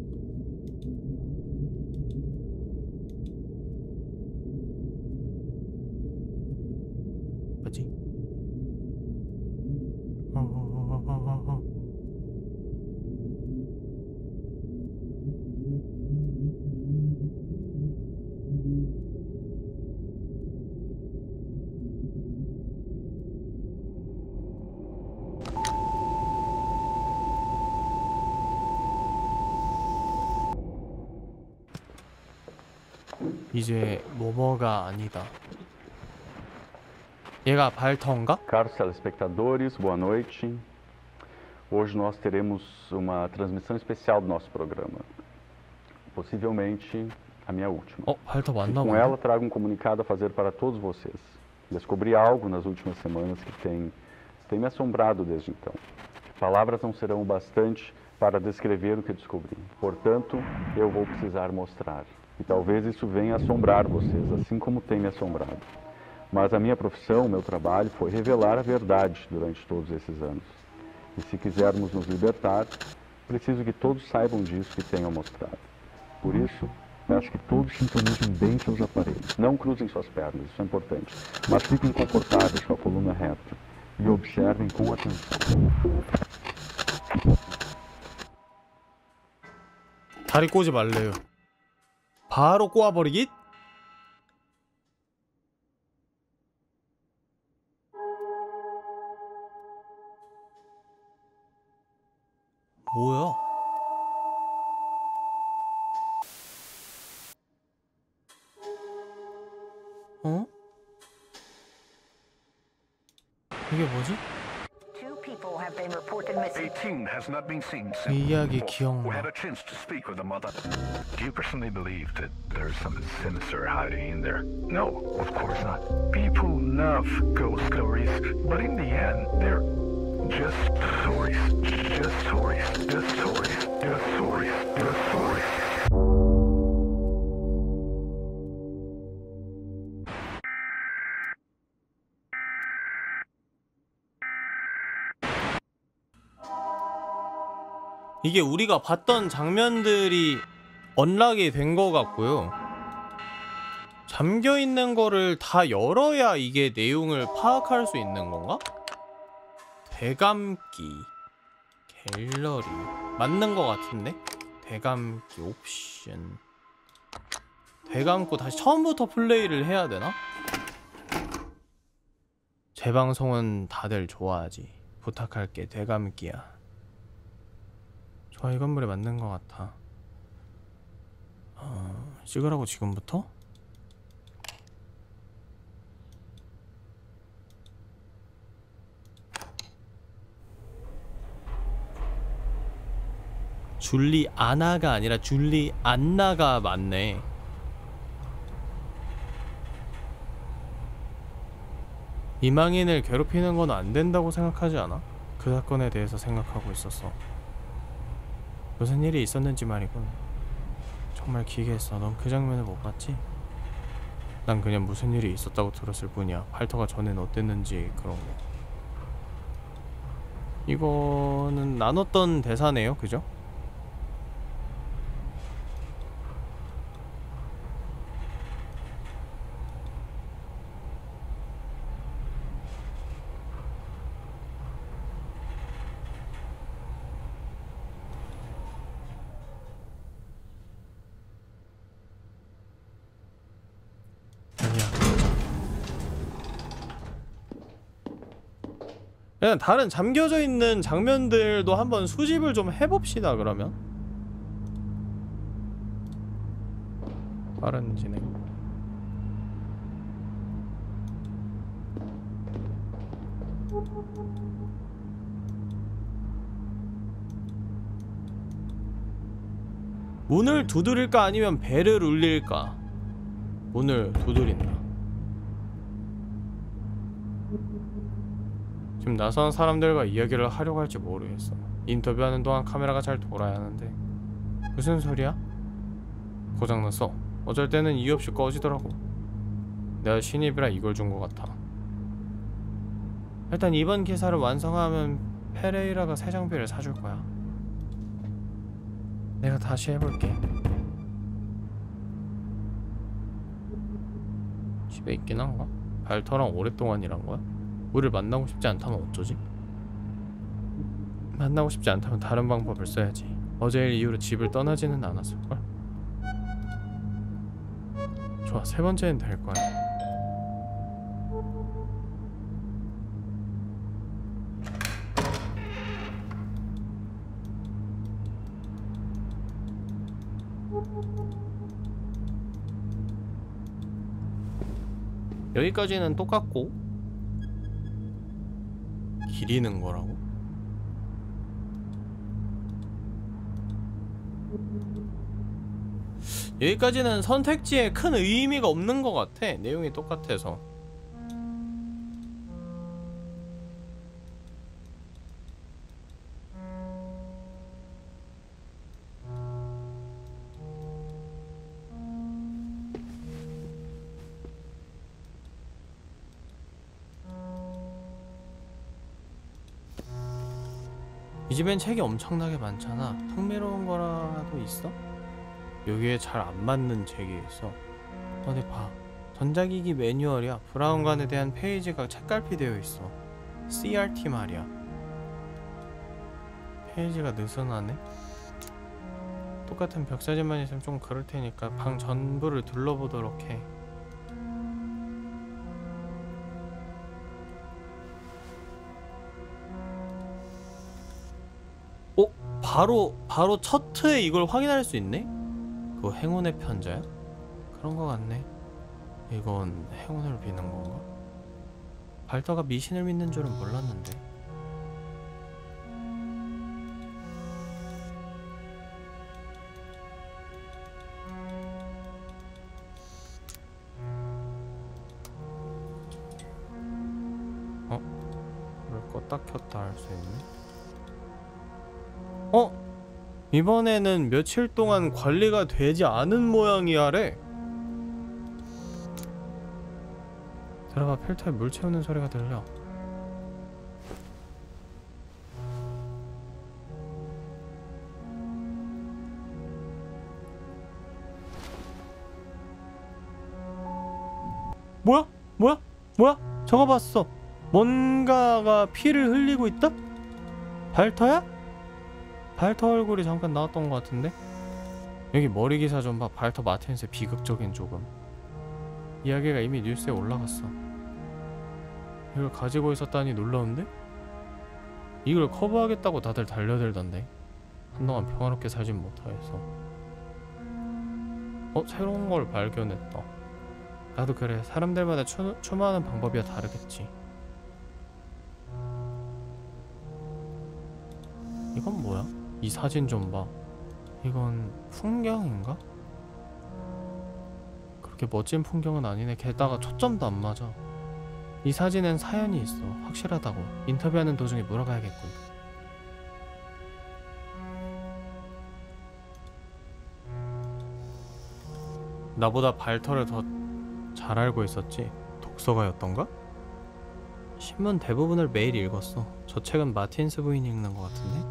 뭐지? 어, 어, 어, 어, 어, 어. 이제 뭐뭐가 아니다. 얘가 발터인가? Caros telespectadores, boa noite. Hoje nós teremos uma transmissão especial do nosso programa. Possivelmente a minha última. 어, 발터 E 맞나 com 보네. ela trago um comunicado a fazer para todos vocês. Descobri algo nas últimas semanas que tem, tem me assombrado desde então. Palavras não serão o bastante para descrever o que descobri. Portanto, eu vou precisar mostrar. E talvez isso venha assombrar vocês, assim como tem me assombrado. Mas a minha profissão, o meu trabalho, foi revelar a verdade durante todos esses anos. E se quisermos nos libertar, preciso que todos saibam disso que tenho a mostrar. Por isso, peço que todos sintonizem bem seus aparelhos. Não cruzem suas pernas, isso é importante. Mas fiquem confortáveis com a coluna reta. E observem com atenção. 다리 꼬지 말래요. 바로 꼬아버리기? 뭐야? 어? 이게 뭐지? eighteen has not been seen 이 since. 이야기 We 기억나. had a chance to speak with the mother. Do you personally believe that there's something sinister hiding in there? No, of course not. People love ghost stories, but in the end, they're just stories. Just stories. Just stories. Just stories. Just stories. 이게 우리가 봤던 장면들이 언락이 된 것 같고요. 잠겨있는 거를 다 열어야 이게 내용을 파악할 수 있는 건가? 대감기 갤러리 맞는 것 같은데? 대감기 옵션 대감고 다시 처음부터 플레이를 해야 되나? 재방송은 다들 좋아하지. 부탁할게. 대감기야. 저 이 건물에 맞는 것 같아. 어... 찍으라고 지금부터? 줄리 아나가 아니라 줄리 안나가 맞네. 이망인을 괴롭히는 건 안 된다고 생각하지 않아? 그 사건에 대해서 생각하고 있었어. 무슨 일이 있었는지 말이군. 정말 기괴했어. 넌 그 장면을 못 봤지? 난 그냥 무슨 일이 있었다고 들었을 뿐이야. 팔터가 전엔 어땠는지 그런 거. 이거는 나눴던 대사네요, 그죠? 그냥 다른 잠겨져 있는 장면들도 한번 수집을 좀 해봅시다. 그러면 빠른 진행. 문을 두드릴까 아니면 벨을 울릴까? 문을 두드린다. 지금 낯선 사람들과 이야기를 하려고 할지 모르겠어. 인터뷰하는 동안 카메라가 잘 돌아야 하는데. 무슨 소리야? 고장났어. 어쩔 때는 이유 없이 꺼지더라고. 내가 신입이라 이걸 준 것 같아. 일단 이번 기사를 완성하면 페레이라가 새 장비를 사줄 거야. 내가 다시 해볼게. 집에 있긴 한가? 발터랑 오랫동안 일한 거야? 우리를 만나고 싶지 않다면 어쩌지? 만나고 싶지 않다면 다른 방법을 써야지. 어제 일 이후로 집을 떠나지는 않았을걸? 좋아, 세 번째는 될 거야. 여기까지는 똑같고 기리는 거라고? 여기까지는 선택지에 큰 의미가 없는 것 같아. 내용이 똑같아서. 이 집엔 책이 엄청나게 많잖아. 흥미로운 거라도 있어? 여기에 잘 안 맞는 책이 있어. 어디 봐. 전자기기 매뉴얼이야. 브라운관에 대한 페이지가 책갈피 되어 있어. 씨알티 말이야. 페이지가 느슨하네? 똑같은 벽사진만 있으면 좀 그럴 테니까 방 전부를 둘러보도록 해. 어? 바로 바로 첫 트에 이걸 확인할 수 있네? 그거 행운의 편자야? 그런 거 같네. 이건 행운을 비는 건가? 발터가 미신을 믿는 줄은 몰랐는데. 어? 이걸 껐다 켰다 할 수 있네? 어? 이번에는 며칠 동안 관리가 되지 않은 모양이야래. 들어봐. 필터에 물 채우는 소리가 들려. 뭐야? 뭐야? 뭐야? 저거 봤어. 뭔가가 피를 흘리고 있다? 발터야? 발터 얼굴이 잠깐 나왔던 것 같은데? 여기 머리 기사 좀 봐. 발터 마틴스의 비극적인 조금. 이야기가 이미 뉴스에 올라갔어. 이걸 가지고 있었다니 놀라운데? 이걸 커버하겠다고 다들 달려들던데. 한동안 평화롭게 살진 못하겠어. 어? 새로운 걸 발견했다. 나도 그래. 사람들마다 추, 추모하는 방법이야 다르겠지. 이건 뭐야? 이 사진 좀 봐. 이건 풍경인가? 그렇게 멋진 풍경은 아니네. 게다가 초점도 안 맞아. 이 사진엔 사연이 있어. 확실하다고. 인터뷰하는 도중에 물어봐야겠군. 나보다 발터를 더 잘 알고 있었지? 독서가였던가? 신문 대부분을 매일 읽었어. 저 책은 마틴스 부인이 읽는 것 같은데?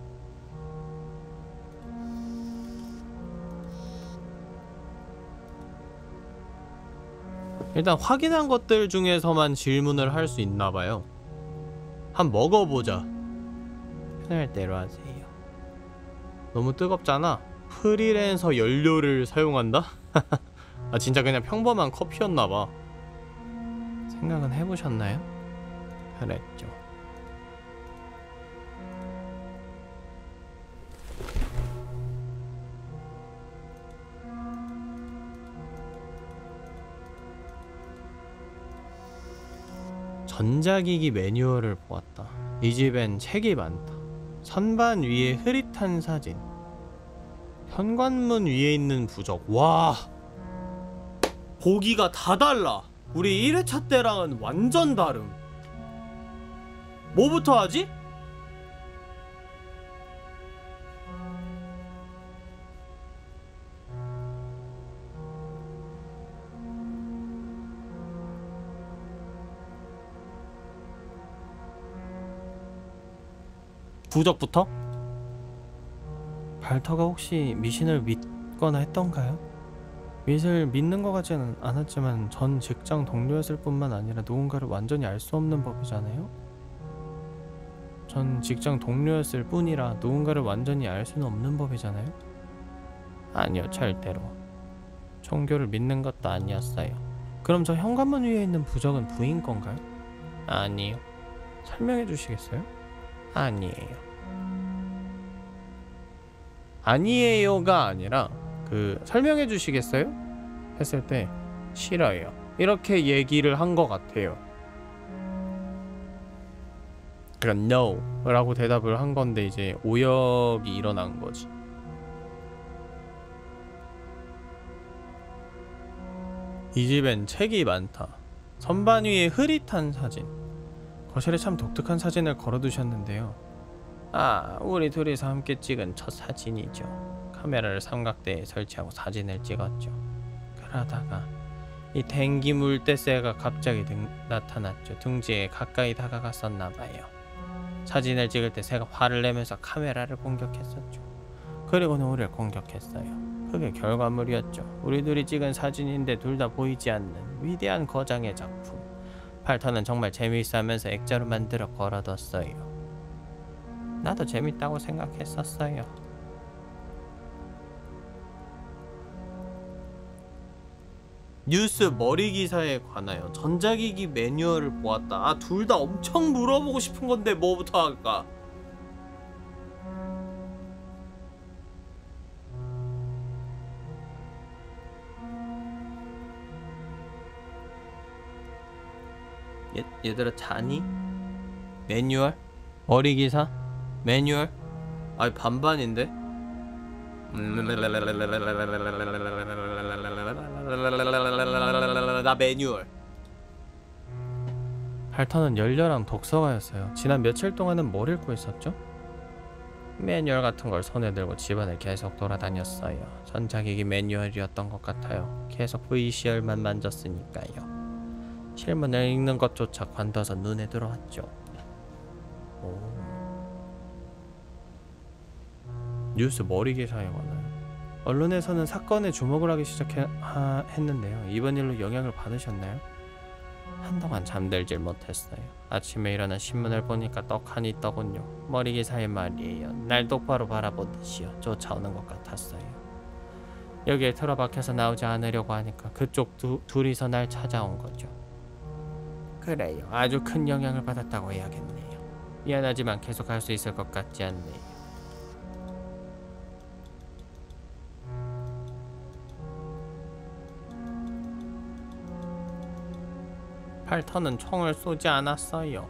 일단 확인한 것들 중에서만 질문을 할 수 있나봐요. 한 먹어보자. 편할 대로 하세요. 너무 뜨겁잖아. 프리랜서 연료를 사용한다? 아 진짜 그냥 평범한 커피였나봐. 생각은 해보셨나요? 그랬죠. 전자기기 매뉴얼을 보았다. 이 집엔 책이 많다. 선반 위에 흐릿한 사진. 현관문 위에 있는 부적. 와, 보기가 다 달라. 우리 일 회차 때랑은 완전 다름. 뭐부터 하지? 부적부터? 발터가 혹시 미신을 믿거나 했던가요? 미신을 믿는 것 같지는 않았지만 전 직장 동료였을 뿐만 아니라 누군가를 완전히 알 수 없는 법이잖아요? 전 직장 동료였을 뿐이라 누군가를 완전히 알 수는 없는 법이잖아요? 아니요, 절대로. 종교를 믿는 것도 아니었어요. 그럼 저 현관문 위에 있는 부적은 부인 건가요? 아니요. 설명해 주시겠어요? 아니에요. 아니에요가 아니라 그 설명해 주시겠어요? 했을 때 싫어요. 이렇게 얘기를 한 것 같아요. 그러니까 no 라고 대답을 한 건데 이제 오역이 일어난 거지. 이 집엔 책이 많다. 선반 위에 흐릿한 사진. 거실에 참 독특한 사진을 걸어두셨는데요. 아, 우리 둘이서 함께 찍은 첫 사진이죠. 카메라를 삼각대에 설치하고 사진을 찍었죠. 그러다가 이 댕기 물대새가 갑자기 등, 나타났죠. 둥지에 가까이 다가갔었나봐요. 사진을 찍을 때 새가 화를 내면서 카메라를 공격했었죠. 그리고는 우리를 공격했어요. 그게 결과물이었죠. 우리 둘이 찍은 사진인데 둘 다 보이지 않는 위대한 거장의 작품. 팔터는 정말 재미있어 하면서 액자로 만들어 걸어뒀어요. 나도 재밌다고 생각했었어요. 뉴스 머리 기사에 관하여 전자기기 매뉴얼을 보았다. 아, 둘 다 엄청 물어보고 싶은 건데 뭐부터 할까? 얘, 얘들아 자니? 매뉴얼? 머리 기사? 매뉴얼? 아이 반반인데? 나 매뉴얼. 팔터는 열렬한 독서가였어요. 지난 며칠 동안은 뭘 읽고 있었죠? 매뉴얼 같은 걸 손에 들고 집안을 계속 돌아다녔어요. 전자기기 매뉴얼이었던 것 같아요. 계속 브이씨알만 만졌으니까요. 실문을 읽는 것조차 관둬서 눈에 들어왔죠. 오. 뉴스 머리 기사에 관하여 언론에서는 사건에 주목을 하기 시작했는데요. 이번 일로 영향을 받으셨나요? 한동안 잠들질 못했어요. 아침에 일어나 신문을 보니까 떡하니 떠군요. 머리 기사의 말이에요. 날 똑바로 바라보듯이요. 쫓아오는 것 같았어요. 여기에 틀어박혀서 나오지 않으려고 하니까 그쪽 두, 둘이서 날 찾아온 거죠. 그래요. 아주 큰 영향을 받았다고 해야겠네요. 미안하지만 계속 할 수 있을 것 같지 않네요. 팔터는 총을 쏘지 않았어요.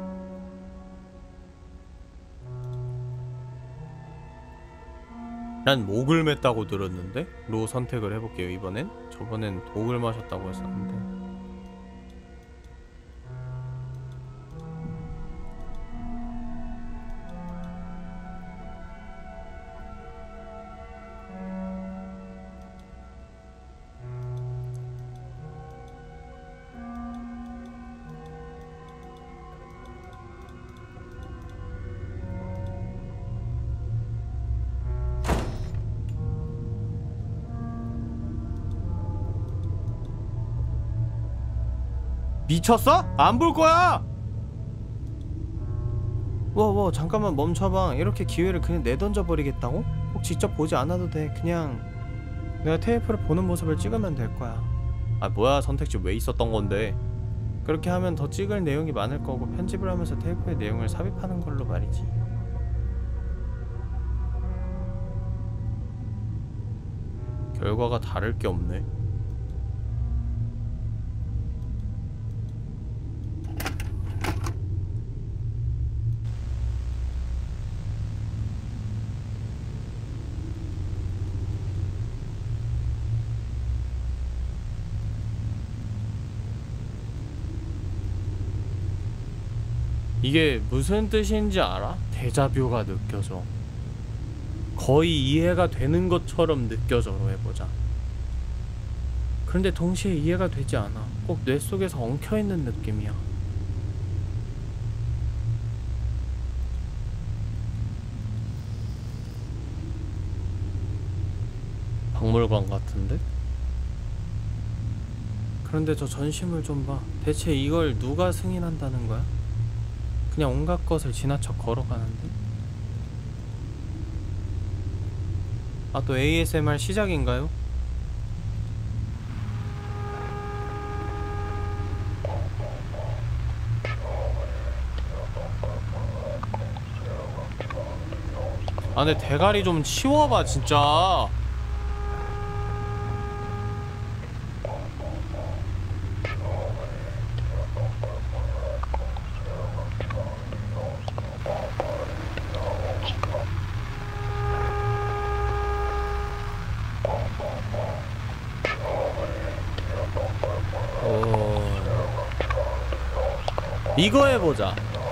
난 목을 맸다고 들었는데? 로 선택을 해볼게요. 이번엔 저번엔 독을 마셨다고 했었는데. 미쳤어? 안 볼 거야! 와와 잠깐만 멈춰봐. 이렇게 기회를 그냥 내던져 버리겠다고? 꼭 직접 보지 않아도 돼. 그냥 내가 테이프를 보는 모습을 찍으면 될 거야. 아 뭐야, 선택지 왜 있었던 건데. 그렇게 하면 더 찍을 내용이 많을 거고 편집을 하면서 테이프의 내용을 삽입하는 걸로 말이지. 결과가 다를 게 없네. 이게 무슨 뜻인지 알아? 데자뷰가 느껴져. 거의 이해가 되는 것처럼 느껴져로 해보자. 그런데 동시에 이해가 되지 않아. 꼭 뇌 속에서 엉켜있는 느낌이야. 박물관 같은데? 그런데 저 전시물 좀 봐. 대체 이걸 누가 승인한다는 거야? 그냥 온갖 것을 지나쳐 걸어가는데? 아, 또 에이에스엠알 시작인가요? 아, 근데 대가리 좀 치워봐 진짜. 이거 해보자.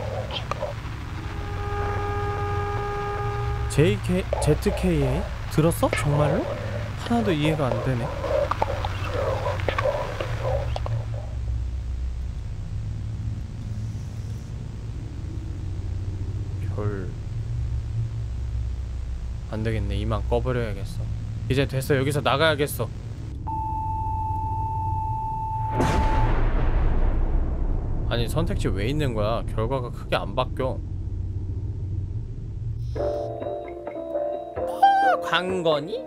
제이케이, 제트케이에이? 들었어? 정말로? 하나도 이해가 안 되네. 별... 안 되겠네. 이만 꺼버려야겠어. 이제 됐어. 여기서 나가야겠어. 아니, 선택지 왜 있는 거야? 결과가 크게 안 바뀌어. 어, 광건이?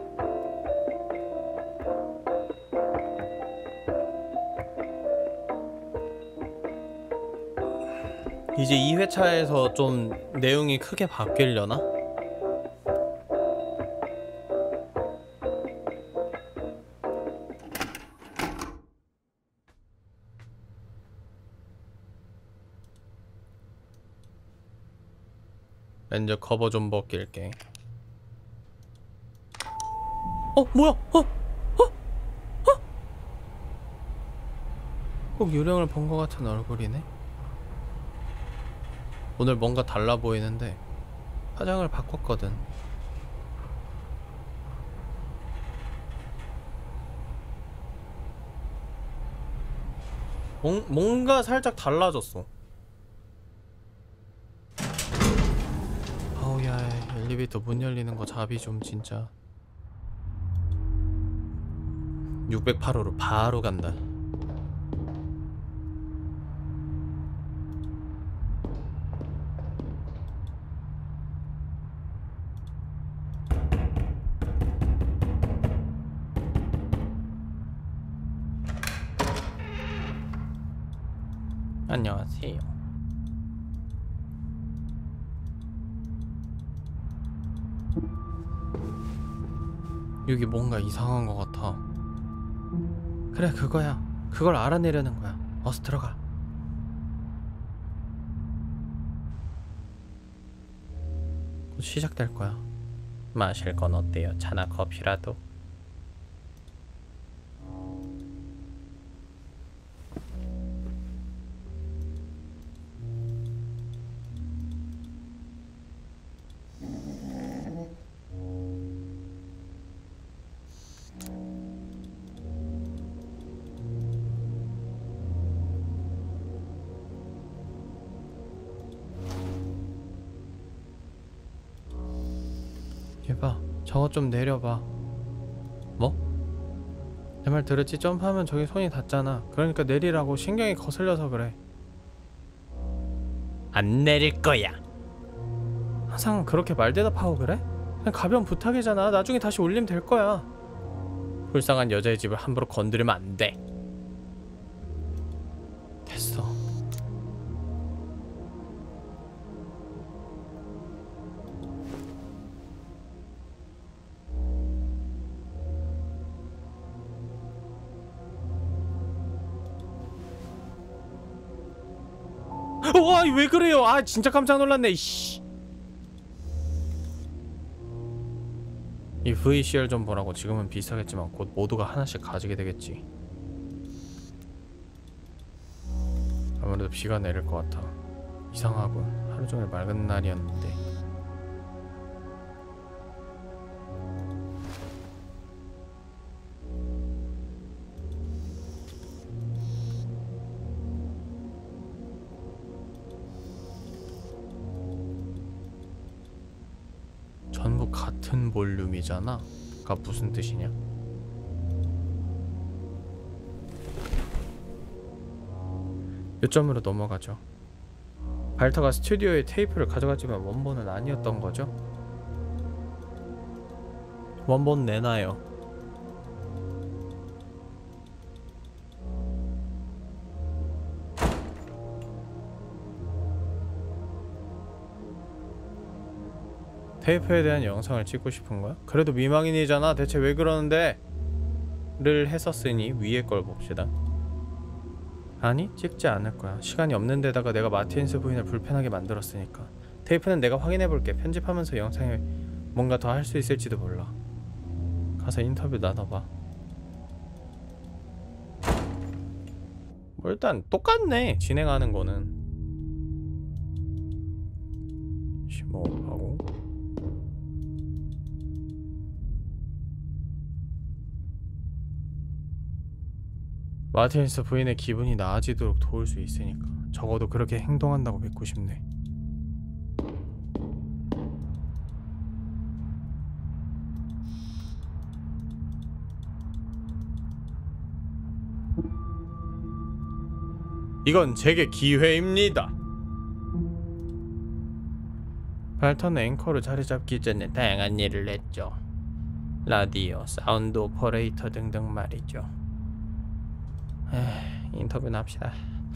이제 이 회차에서 좀 내용이 크게 바뀌려나? 렌즈 커버 좀 벗길게. 어? 뭐야? 어? 어? 어? 꼭 유령을 본 것 같은 얼굴이네? 오늘 뭔가 달라 보이는데 화장을 바꿨거든. 뭔, 뭔가 살짝 달라졌어. 아우야, 엘리베이터 문 열리는 거 자비 좀 진짜. 육백팔 호로 바로 간다. 안녕하세요. 여기 뭔가 이상한 것 같아. 그래, 그거야. 그걸 알아내려는 거야. 어서 들어가. 곧 시작될 거야. 마실 건 어때요? 차나 커피라도? 얘봐, 저거 좀 내려봐. 뭐? 내 말 들었지? 점프하면 저기 손이 닿잖아. 그러니까 내리라고. 신경이 거슬려서 그래. 안 내릴 거야. 항상 그렇게 말대답하고 그래? 그냥 가벼운 부탁이잖아. 나중에 다시 올리면 될 거야. 불쌍한 여자의 집을 함부로 건드리면 안 돼. 됐어. 와, 왜 그래요? 아, 진짜 깜짝 놀랐네. 씨. 이 브이씨알 좀 보라고. 지금은 비싸겠지만 곧 모두가 하나씩 가지게 되겠지. 아무래도 비가 내릴 것 같아. 이상하군. 하루 종일 맑은 날이었는데. 전부 같은 볼륨이잖아. 가 무슨 뜻이냐? 요점으로 넘어가죠. 발터가 스튜디오에 테이프를 가져갔지만 원본은 아니었던 거죠? 원본 내놔요. 테이프에 대한 영상을 찍고 싶은 거야? 그래도 미망인이잖아. 대체 왜 그러는데? 를 했었으니 위에 걸 봅시다. 아니, 찍지 않을 거야. 시간이 없는 데다가 내가 마틴스 부인을 불편하게 만들었으니까. 테이프는 내가 확인해볼게. 편집하면서 영상에 뭔가 더 할 수 있을지도 몰라. 가서 인터뷰 나눠봐. 뭐 일단 똑같네. 진행하는 거는 심호흡하고 마틴스 부인의 기분이 나아지도록 도울 수 있으니까 적어도 그렇게 행동한다고 믿고 싶네. 이건 제게 기회입니다. 발터는 앵커로 자리 잡기 전에 다양한 일을 했죠. 라디오, 사운드 오퍼레이터 등등 말이죠. 에이, 인터뷰나 합시다.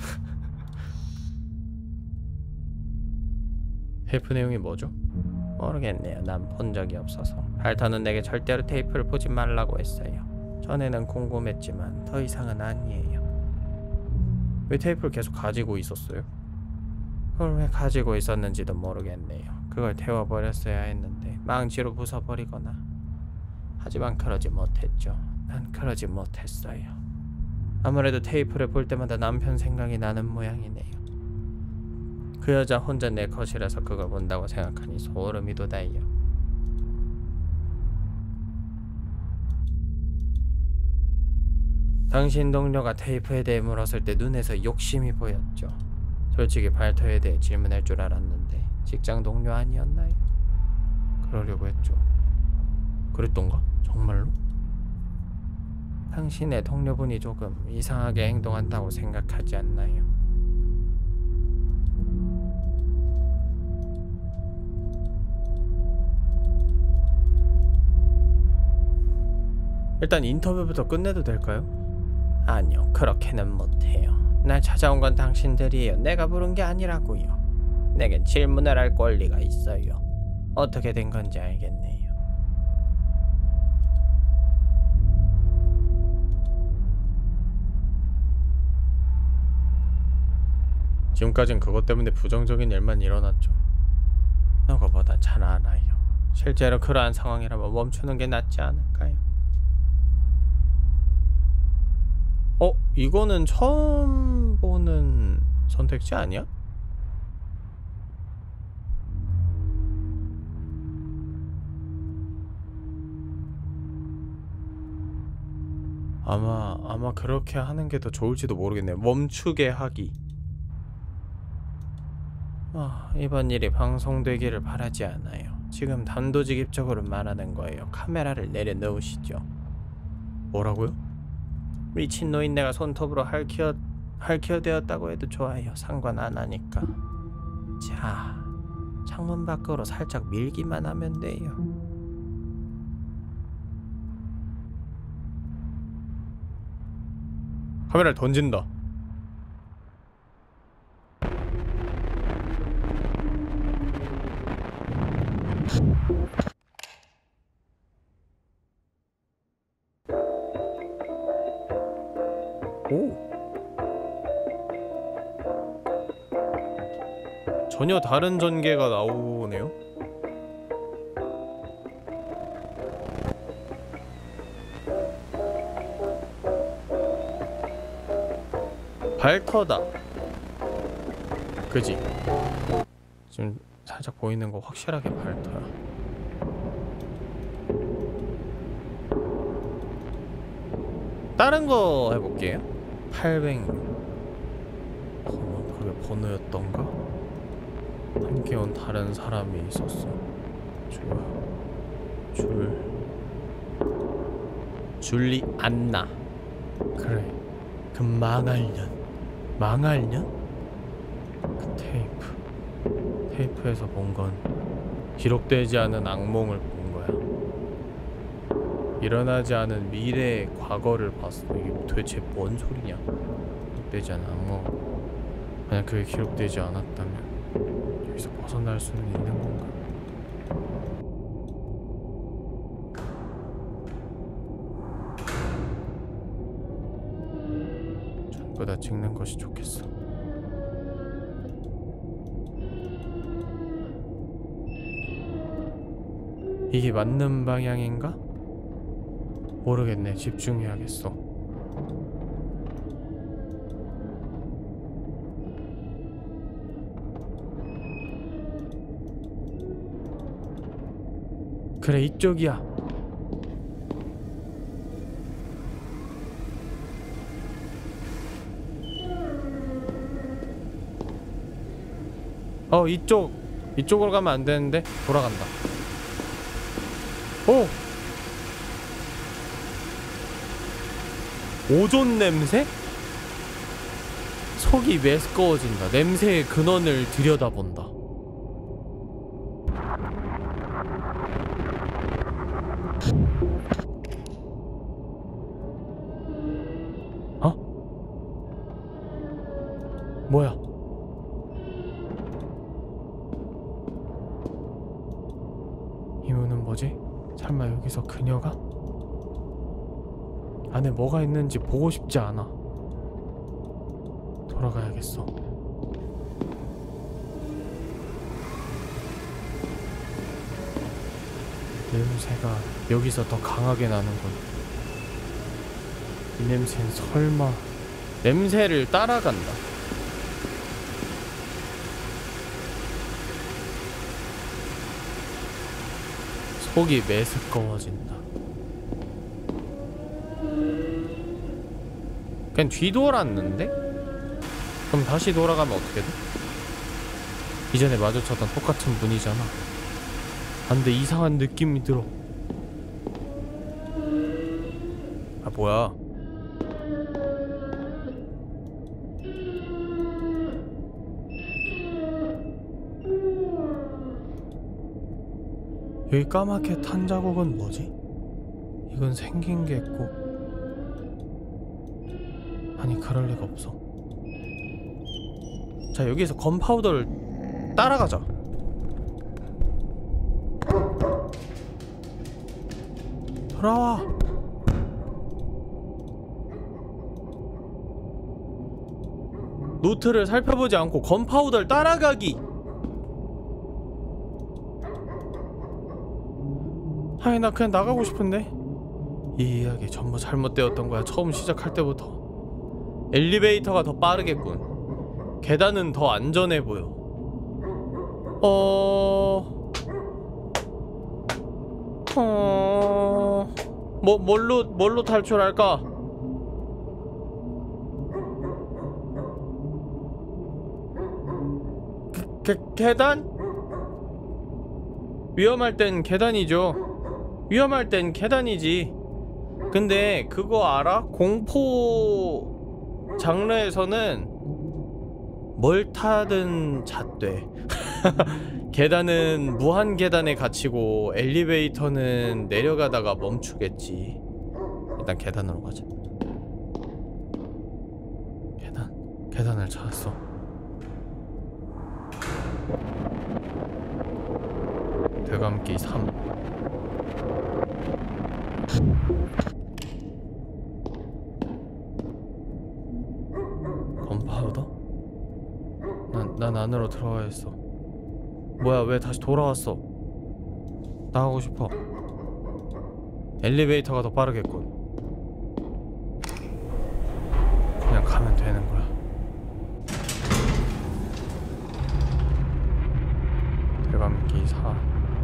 테이프 내용이 뭐죠? 모르겠네요. 난 본 적이 없어서. 발터는 내게 절대로 테이프를 보지 말라고 했어요. 전에는 궁금했지만 더 이상은 아니에요. 왜 테이프를 계속 가지고 있었어요? 그걸 왜 가지고 있었는지도 모르겠네요. 그걸 태워버렸어야 했는데 망치로 부숴버리거나. 하지만 그러지 못했죠. 난 그러지 못했어요. 아무래도 테이프를 볼 때마다 남편 생각이 나는 모양이네요. 그 여자 혼자 내 거실에서 그걸 본다고 생각하니 소름이 돋아요. 당신 동료가 테이프에 대해 물었을 때 눈에서 욕심이 보였죠. 솔직히 발터에 대해 질문할 줄 알았는데 직장 동료 아니었나요? 그러려고 했죠. 그랬던가? 정말로? 당신의 동료분이 조금 이상하게 행동한다고 생각하지 않나요? 일단 인터뷰부터 끝내도 될까요? 아니요, 그렇게는 못해요. 날 찾아온 건 당신들이에요. 내가 부른 게 아니라고요. 내겐 질문을 할 권리가 있어요. 어떻게 된 건지 알겠네요. 지금까진 그것 때문에 부정적인 일만 일어났죠. 누구보다 잘 알아요. 실제로 그러한 상황이라면 멈추는 게 낫지 않을까요? 어? 이거는 처음 보는 선택지 아니야? 아마 아마 그렇게 하는 게 더 좋을지도 모르겠네요. 멈추게 하기. 아, 이번 일이 방송되기를 바라지 않아요. 지금 단도직입적으로 말하는 거예요. 카메라를 내려놓으시죠. 뭐라고요? 미친 노인네가 손톱으로 할퀴어, 할퀴어되었다고 해도 좋아요. 상관 안 하니까. 자, 창문 밖으로 살짝 밀기만 하면 돼요. 카메라를 던진다. 오. 전혀 다른 전개가 나오네요. 발터다. 그지? 지금 살짝 보이는 거 확실하게 발터야. 다른 거 해볼게요. 팔백육. 어, 그게 번호였던가? 함께 온 다른 사람이 있었어. 줄, 줄, 줄리 안나. 그래, 그 망할 년. 망할 년? 그 테이프. 테이프에서 본 건 기록되지 않은 악몽을 본 거야. 일어나지 않은 미래의 과거를 봤어. 이게 도대체 뭔 소리냐? 기록되지 않은 악몽. 만약 그게 기록되지 않았다면 여기서 벗어날 수는 있는 건가? 전부 다 찍는 것이 좋겠어. 이게 맞는 방향인가? 모르겠네. 집중해야겠어. 그래, 이쪽이야. 어, 이쪽. 이쪽으로 가면 안 되는데. 돌아간다. 오! 오존 냄새? 속이 메스꺼워진다. 냄새의 근원을 들여다본다. 어? 뭐야? 이 문은 뭐지? 설마 여기서 그녀가? 안에 뭐가 있는지 보고 싶지 않아. 돌아가야겠어. 냄새가 여기서 더 강하게 나는군. 이 냄새는 설마... 냄새를 따라간다. 속이 메스꺼워진다. 그냥 뒤돌았는데? 그럼 다시 돌아가면 어떻게 돼? 이전에 마주쳤던 똑같은 분이잖아. 안돼, 이상한 느낌이 들어. 아, 뭐야? 여기 까맣게 탄 자국은 뭐지? 이건 생긴 게 꼭... 아니, 그럴 리가 없어. 자, 여기에서 건파우더를 따라가자. 돌아와. 노트를 살펴보지 않고 건파우더를 따라가기. 아니, 나 그냥 나가고 싶은데. 이 이야기 전부 잘못되었던 거야. 처음 시작할 때부터. 엘리베이터가 더 빠르겠군. 계단은 더 안전해 보여. 어... 어... 뭐, 뭘로, 뭘로 탈출할까? 게, 계단? 위험할 땐 계단이죠. 위험할 땐 계단이지. 근데 그거 알아? 공포 장르에서는 뭘 타든 잣돼. 계단은 무한 계단에 갇히고 엘리베이터는 내려가다가 멈추겠지. 일단 계단으로 가자. 계단, 계단을 찾았어. 되감기 삼. 건파우더? 난, 난 안으로 들어가야겠어. 뭐야, 왜 다시 돌아왔어? 나가고 싶어. 엘리베이터가 더 빠르겠군. 그냥 가면 되는 거야. 되감기 사.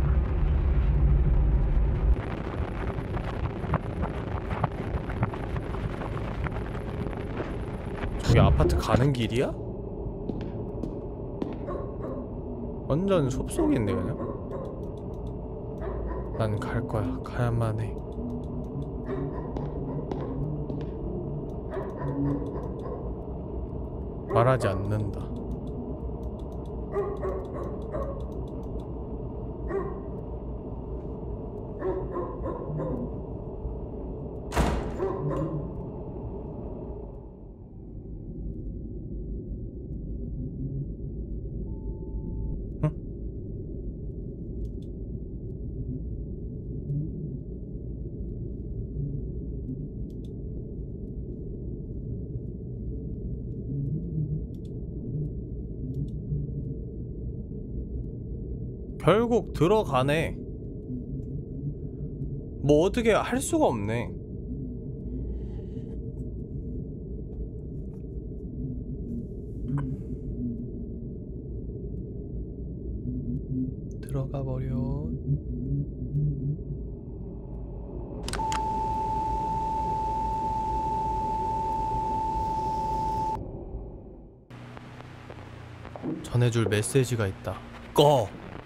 저기 아파트 가는 길이야? 완전 숲속인데 그냥? 난 갈 거야. 가야만 해. 말하지 않는다. 결국 들어가네. 뭐 어떻게 할 수가 없네. 들어가 버려. 전해줄 메시지가 있다. 꺼.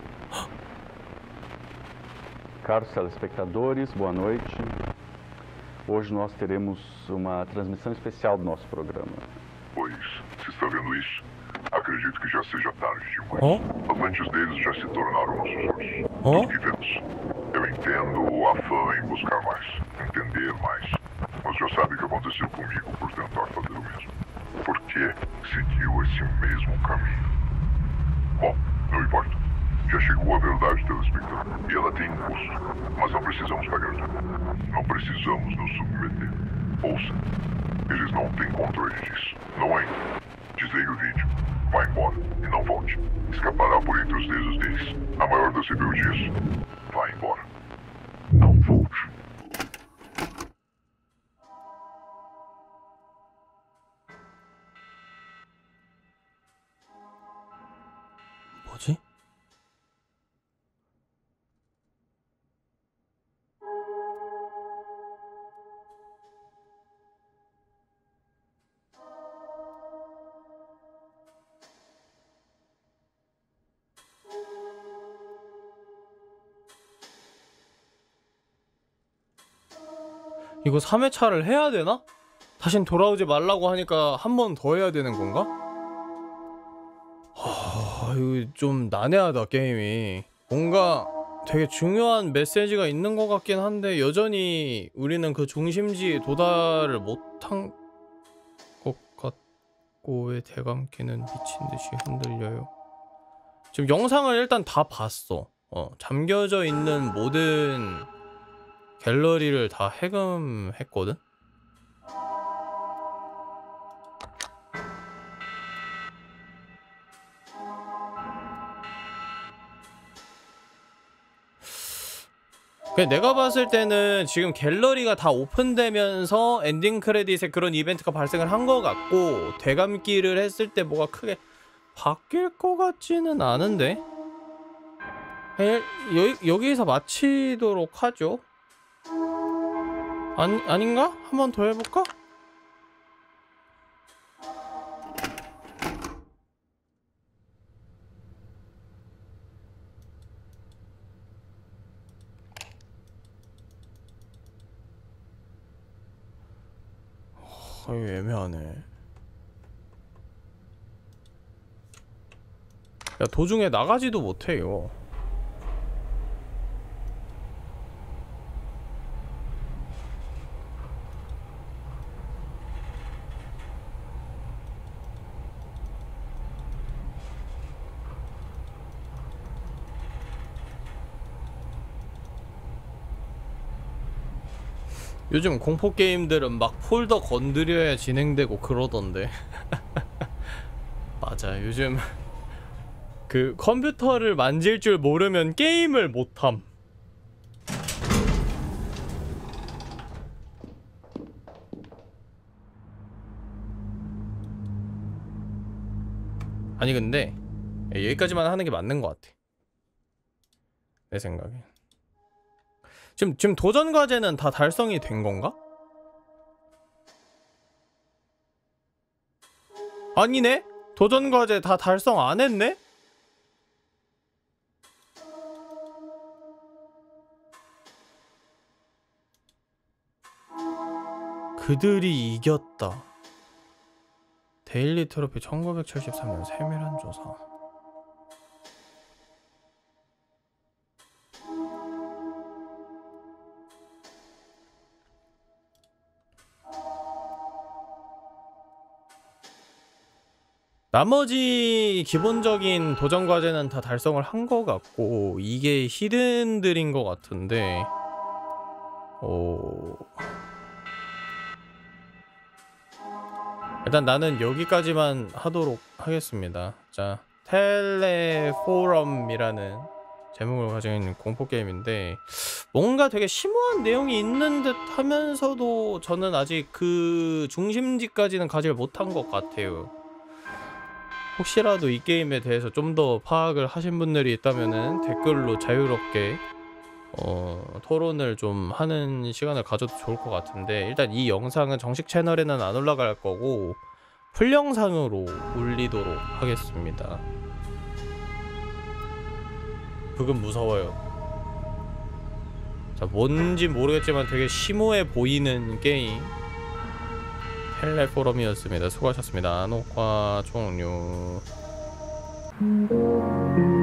Caros telespectadores, boa noite. Hoje nós teremos uma transmissão especial do nosso programa. Pois, se está vendo isso, acredito que já seja tarde demais. 어? As lentes deles já se tornaram nossos olhos. 어? Tudo que vemos. Eu entendo o afã em buscar mais, entender mais. Mas já sabe o que aconteceu comigo por tentar fazer o mesmo. Por que seguiu esse mesmo caminho? Bom, não importa. Já chegou a verdade, telespectador. E ela tem um custo. Mas não precisamos pagar tudo. Não precisamos nos submeter. Ouça. Eles não têm controle disso. Não ainda. Desligue o vídeo. Vá embora. E não volte. Escapará por entre os dedos deles. A maior das rebeldias. Vá embora. Não volte. 뭐지? 이거 삼 회차를 해야 되나? 다신 돌아오지 말라고 하니까 한 번 더 해야 되는 건가? 하... 이거 좀 난해하다 게임이. 뭔가 되게 중요한 메시지가 있는 것 같긴 한데 여전히 우리는 그 중심지에 도달을 못한 것 같고 왜 대감기는 미친듯이 흔들려요. 지금 영상을 일단 다 봤어. 어, 잠겨져 있는 모든 갤러리를 다 해금했거든? 그냥 내가 봤을 때는 지금 갤러리가 다 오픈되면서 엔딩 크레딧에 그런 이벤트가 발생을 한 것 같고 되감기를 했을 때 뭐가 크게 바뀔 것 같지는 않은데? 여, 여기에서 마치도록 하죠. 아니, 아닌가? 한 번 더 해볼까? 어, 이거 애매하네. 야, 도중에 나가지도 못해요. 요즘 공포게임들은 막 폴더 건드려야 진행되고 그러던데. 맞아, 요즘 그 컴퓨터를 만질 줄 모르면 게임을 못함. 아니 근데 여기까지만 하는 게 맞는 것 같아, 내 생각에. 지금, 지금 도전 과제는 다 달성이 된 건가? 아니네? 도전 과제 다 달성 안 했네? 그들이 이겼다. 데일리 트로피 천구백칠십삼 년 세밀한 조사. 나머지 기본적인 도전 과제는 다 달성을 한 것 같고 이게 히든들인 것 같은데 어... 일단 나는 여기까지만 하도록 하겠습니다. 자, 텔레포럼이라는 제목을 가지고 있는 공포게임인데 뭔가 되게 심오한 내용이 있는 듯 하면서도 저는 아직 그 중심지까지는 가지를 못한 것 같아요. 혹시라도 이 게임에 대해서 좀 더 파악을 하신 분들이 있다면은 댓글로 자유롭게 어, 토론을 좀 하는 시간을 가져도 좋을 것 같은데 일단 이 영상은 정식 채널에는 안 올라갈 거고 풀영상으로 올리도록 하겠습니다. 그건 무서워요. 자, 뭔지 모르겠지만 되게 심오해 보이는 게임 텔레포럼이었습니다. 수고하셨습니다. 녹화 종료.